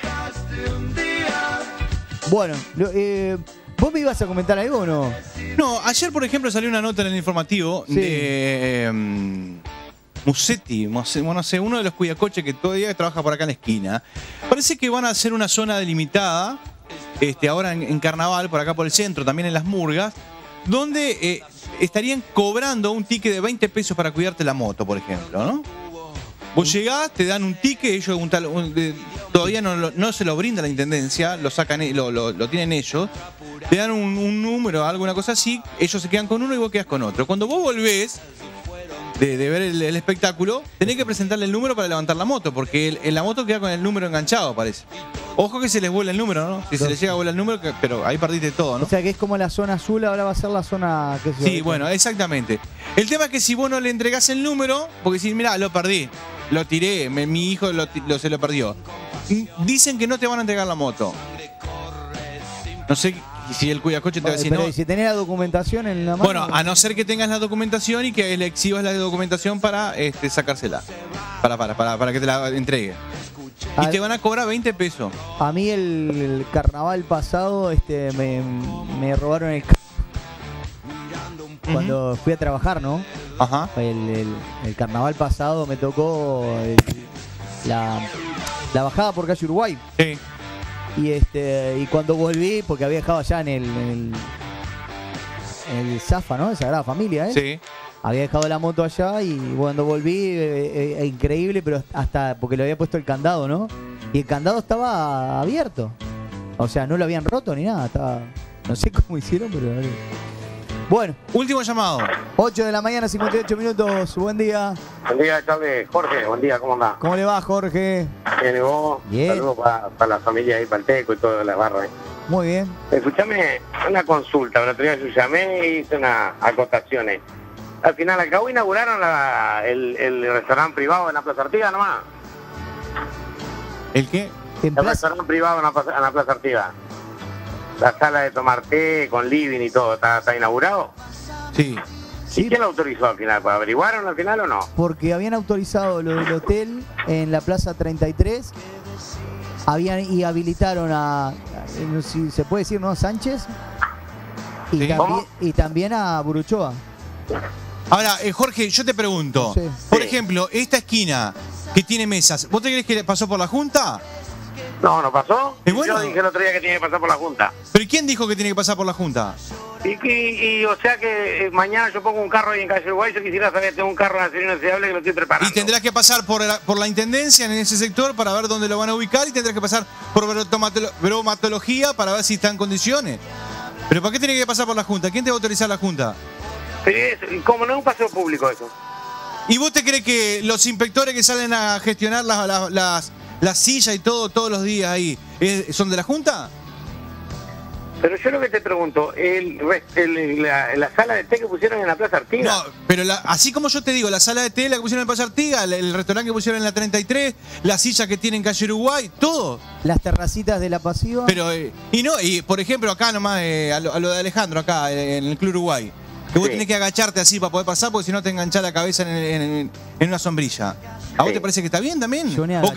A: Bueno, ¿vos me ibas a comentar algo o no?
B: No, ayer por ejemplo salió una nota en el informativo de Musetti, bueno, no sé, uno de los cuidacoches que todavía trabaja por acá en la esquina. Parece que van a hacer una zona delimitada, ahora en Carnaval, por acá por el centro, también en Las Murgas, donde estarían cobrando un ticket de 20 pesos para cuidarte la moto, por ejemplo, ¿no? Vos llegás, te dan un ticket, ellos todavía no se lo brinda la intendencia, lo sacan, lo tienen ellos, te dan un número, alguna cosa así, ellos se quedan con uno y vos quedás con otro. Cuando vos volvés de ver el espectáculo, tenés que presentarle el número para levantar la moto, porque la moto queda con el número enganchado, parece. Ojo que se les vuela el número, ¿no? Si se les llega a volar el número, pero ahí perdiste todo, ¿no?
A: O sea que es como la zona azul, ahora va a ser la zona...
B: Sí, bueno, exactamente. El tema es que si vos no le entregás el número, porque si, mirá, lo perdí, lo tiré, mi hijo se lo perdió. Dicen que no te van a entregar la moto. No sé Y si el cuidacoche te va a decir
A: Pero
B: no.
A: ¿y si tenés la documentación en la mano?
B: Bueno, a no ser que tengas la documentación y que le exhibas la documentación para sacársela. Para que te la entregue. Y te van a cobrar 20 pesos.
A: A mí el carnaval pasado me robaron el cuando fui a trabajar, ¿no?
B: Ajá.
A: El carnaval pasado me tocó la bajada por calle Uruguay.
B: Sí.
A: Y cuando volví, porque había dejado allá en el Zafa, ¿no? De Sagrada Familia, ¿eh?
B: Sí.
A: Había dejado la moto allá y cuando volví, increíble, pero hasta porque le había puesto el candado, ¿no? Y el candado estaba abierto. O sea, no lo habían roto ni nada. Estaba, no sé cómo hicieron, pero... Bueno.
B: Último llamado.
A: 8 de la mañana, 58 minutos. Buen día.
P: Buen día, Charlie. Jorge, buen día, ¿cómo andás?
A: ¿Cómo le va, Jorge?
P: Bien, ¿y vos?
A: Bien.
P: Saludos para la familia ahí, para el Teco y todas las barras.
A: Muy bien.
P: Escuchame una consulta. El otro día yo llamé y hice unas acotaciones. Al final, acabo inauguraron el restaurante privado en la Plaza Artigas nomás.
B: ¿El qué?
P: El restaurante privado en la Plaza Artigas. La sala de tomar té con living y todo, ¿está inaugurado?
B: Sí.
P: ¿Y quién lo autorizó al final? ¿Averiguaron al final o no?
A: Porque habían autorizado lo del hotel en la Plaza 33. Y habilitaron no sé si se puede decir, ¿no? Sánchez. Y también a Buruchoa.
B: Ahora, Jorge, yo te pregunto.
A: Sí.
B: Por ejemplo, esta esquina que tiene mesas, ¿vos te crees que pasó por la Junta?
P: No, no pasó.
B: Bueno.
P: Yo dije el otro día que tiene que pasar por la Junta.
B: ¿Pero quién dijo que tiene que pasar por la Junta?
P: Y o sea que mañana yo pongo un carro ahí en calle Uruguay. Yo quisiera saber, tengo un carro nacional inoxidable que lo estoy preparando.
B: Y tendrás que pasar por la intendencia en ese sector para ver dónde lo van a ubicar y tendrás que pasar por bromatología para ver si está en condiciones. ¿Pero para qué tiene que pasar por la Junta? ¿Quién te va a autorizar la Junta?
P: Como no es un paseo público eso.
B: ¿Y vos te crees que los inspectores que salen a gestionar las sillas y todo todos los días ahí son de la Junta?
P: Pero yo lo que te pregunto, la sala de té que pusieron en la Plaza Artigas.
B: No, pero así como yo te digo, la sala de té la que pusieron en la Plaza Artigas, el restaurante que pusieron en la 33, la silla que tienen en calle Uruguay, todo.
A: Las terracitas de la Pasiva.
B: Pero, y por ejemplo, acá nomás, a lo de Alejandro, acá en el Club Uruguay, que vos tenés que agacharte así para poder pasar, porque si no te enganchás la cabeza en una sombrilla. ¿A vos te parece que está bien también?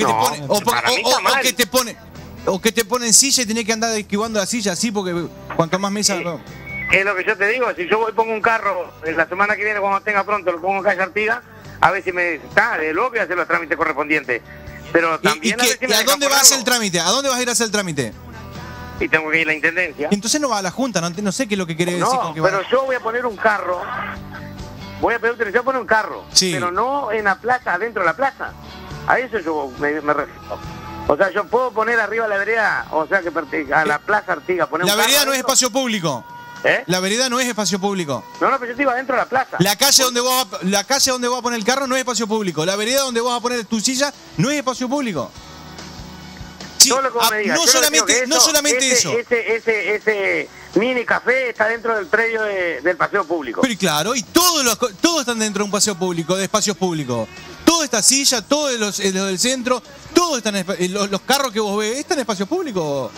B: O que te ponen silla y tenés que andar esquivando la silla así, porque cuanto más mesa...
P: Es lo que yo te digo, si yo voy pongo un carro la semana que viene cuando tenga pronto, lo pongo en calle Artigas, a ver si me está, de luego voy a hacer los trámites correspondientes. Pero también
B: ¿Y a dónde vas a hacer el trámite? ¿A dónde vas a ir a hacer el trámite?
P: Y tengo que ir a la intendencia.
B: Entonces no va a la Junta, no sé qué es lo que quiere decir con que
P: pero yo voy a poner un carro, voy a pedir autorización a poner un carro, pero no en la plaza, adentro de la plaza. A eso yo me refiero. O sea, yo puedo poner arriba la vereda, o sea, que a la Plaza Artigas. Poner
B: la
P: un
B: vereda
P: carro
B: no es
P: adentro.
B: espacio público. La vereda no es espacio público.
P: No, pero yo te digo adentro de la plaza.
B: La calle donde vos vas a poner el carro no es espacio público. La vereda donde vos vas a poner tu silla no es espacio público. Sí, no solamente eso.
P: Ese mini café está dentro del predio del paseo público.
B: Pero claro, y todos están dentro de un paseo público, de espacios públicos. Toda esta silla, todos los del centro, todos están los carros que vos ves, ¿están en espacio público?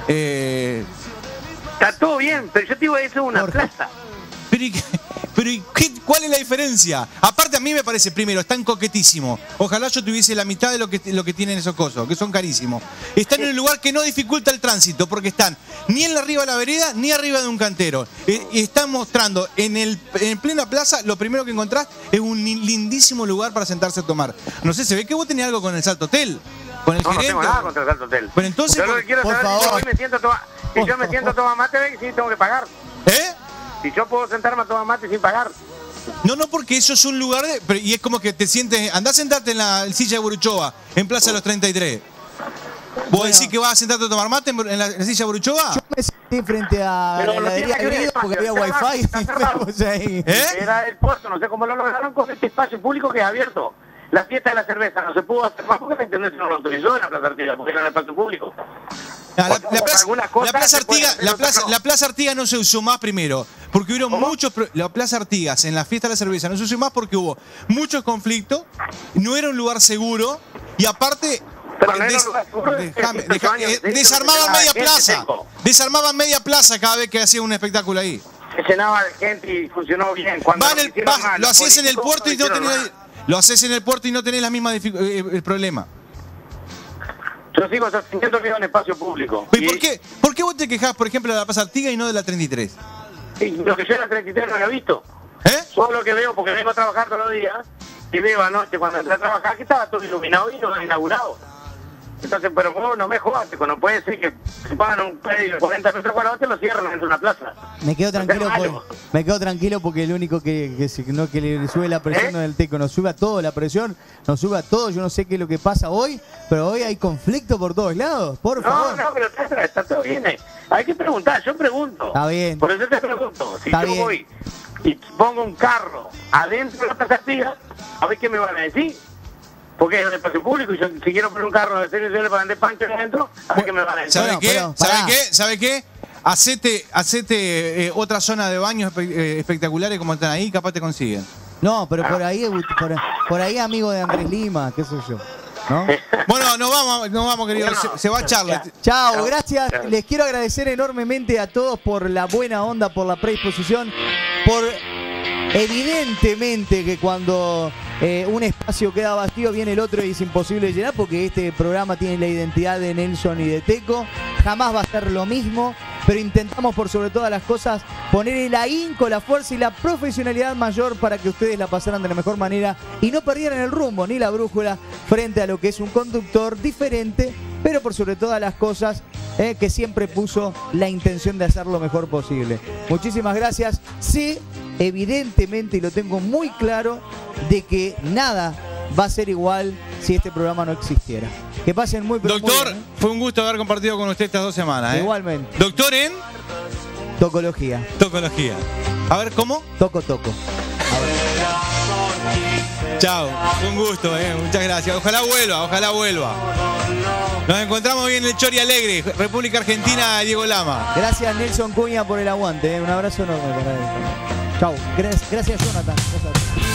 P: Está todo bien, pero yo te digo, eso es una plaza.
B: Pero ¿cuál es la diferencia? Aparte a mí me parece, primero, están coquetísimos. Ojalá yo tuviese la mitad de lo que tienen esos cosos, que son carísimos. Están en un lugar que no dificulta el tránsito, porque están ni en arriba de la vereda, ni arriba de un cantero. Y están mostrando en plena plaza, lo primero que encontrás es un lindísimo lugar para sentarse a tomar. No sé, se ve que vos tenés algo con el Salto Hotel. Con el gerente.
P: No tengo nada contra el Salto Hotel.
B: Pero entonces,
P: yo lo que quiero saber es si yo me siento a tomar mate, sí tengo que pagar. Si yo puedo sentarme a tomar mate sin pagar.
B: No, porque eso es un lugar y es como que te sientes, andá a sentarte en la silla de Buruchoa, en Plaza de los 33. ¿Vos decís que vas a sentarte a tomar mate en la silla de Buruchoa?
A: Yo me senté frente a la heladería Querido porque había wifi.
P: Era el puesto, no sé cómo lo lograron con este espacio público que es abierto. La fiesta de la cerveza no se pudo hacer más porque la intendencia no lo autorizó en la Plaza Artigas, porque era el espacio público.
B: La Plaza Artigas no se usó más primero, porque hubo muchos... La Plaza Artigas en la fiesta de la cerveza no se usó más porque hubo muchos conflictos, no era un lugar seguro, y aparte desarmaban media plaza. Desarmaban media plaza cada vez que hacía un espectáculo ahí.
P: Se llenaba de gente y funcionó bien. Cuando
B: lo hacías en el puerto y no tenés... Lo haces en el puerto y no tenés la misma el problema.
P: Yo sigo sosteniendo que es un espacio público.
B: ¿Y por qué vos te quejás, por ejemplo, de la Plaza Artigas y no de la 33?
P: Sí, lo que yo en la 33 no había visto. Solo lo que veo, porque vengo a trabajar todos los días, y veo anoche cuando entré a trabajar que estaba todo iluminado y no inaugurado. Entonces, pero vos no me jodas, no puede ser que se pagan un predio de 40 metros cuadrados y lo cierran dentro de una plaza.
A: Me quedo tranquilo porque el único que le sube la presión no es el Teco, nos sube a todo la presión, nos sube a todo. Yo no sé qué es lo que pasa hoy, pero hoy hay conflicto por todos lados, por favor.
P: No, pero está todo bien. Hay que preguntar, yo pregunto.
A: Está bien.
P: Por eso te pregunto, si
A: está
P: yo
A: bien.
P: voy y pongo un carro adentro de la Plaza Artigas, a ver qué me van a decir. Porque es un espacio público y yo, si quiero poner un carro de serie para vender pancho adentro, a ver qué me van a decir.
B: ¿Sabe qué? Hacete otra zona de baños espectaculares como están ahí, capaz te consiguen.
A: No, pero por ahí amigo de Andrés Lima, qué sé yo. ¿No?
B: Bueno, nos vamos, querido. Se va Charles.
A: Chao, gracias. Les quiero agradecer enormemente a todos por la buena onda, por la predisposición, por evidentemente que cuando un espacio queda vacío viene el otro y es imposible de llenar, porque este programa tiene la identidad de Nelson y de Teco. Jamás va a ser lo mismo, pero intentamos por sobre todas las cosas poner el ahínco, la fuerza y la profesionalidad mayor para que ustedes la pasaran de la mejor manera y no perdieran el rumbo ni la brújula frente a lo que es un conductor diferente, pero por sobre todas las cosas que siempre puso la intención de hacer lo mejor posible. Muchísimas gracias. Sí, evidentemente, y lo tengo muy claro, de que nada va a ser igual si este programa no existiera. Que pasen muy bien.
B: Doctor, fue un gusto haber compartido con usted estas 2 semanas.
A: Igualmente.
B: Doctor en
A: Tocología.
B: Tocología. A ver, ¿cómo?
A: Toco.
B: Chao, fue un gusto, muchas gracias. Ojalá vuelva. Nos encontramos bien en el Chori Alegre, República Argentina, Diego Lama.
A: Gracias Nelson Cuña por el aguante, un abrazo enorme para él. Chao, gracias Jonathan. Gracias.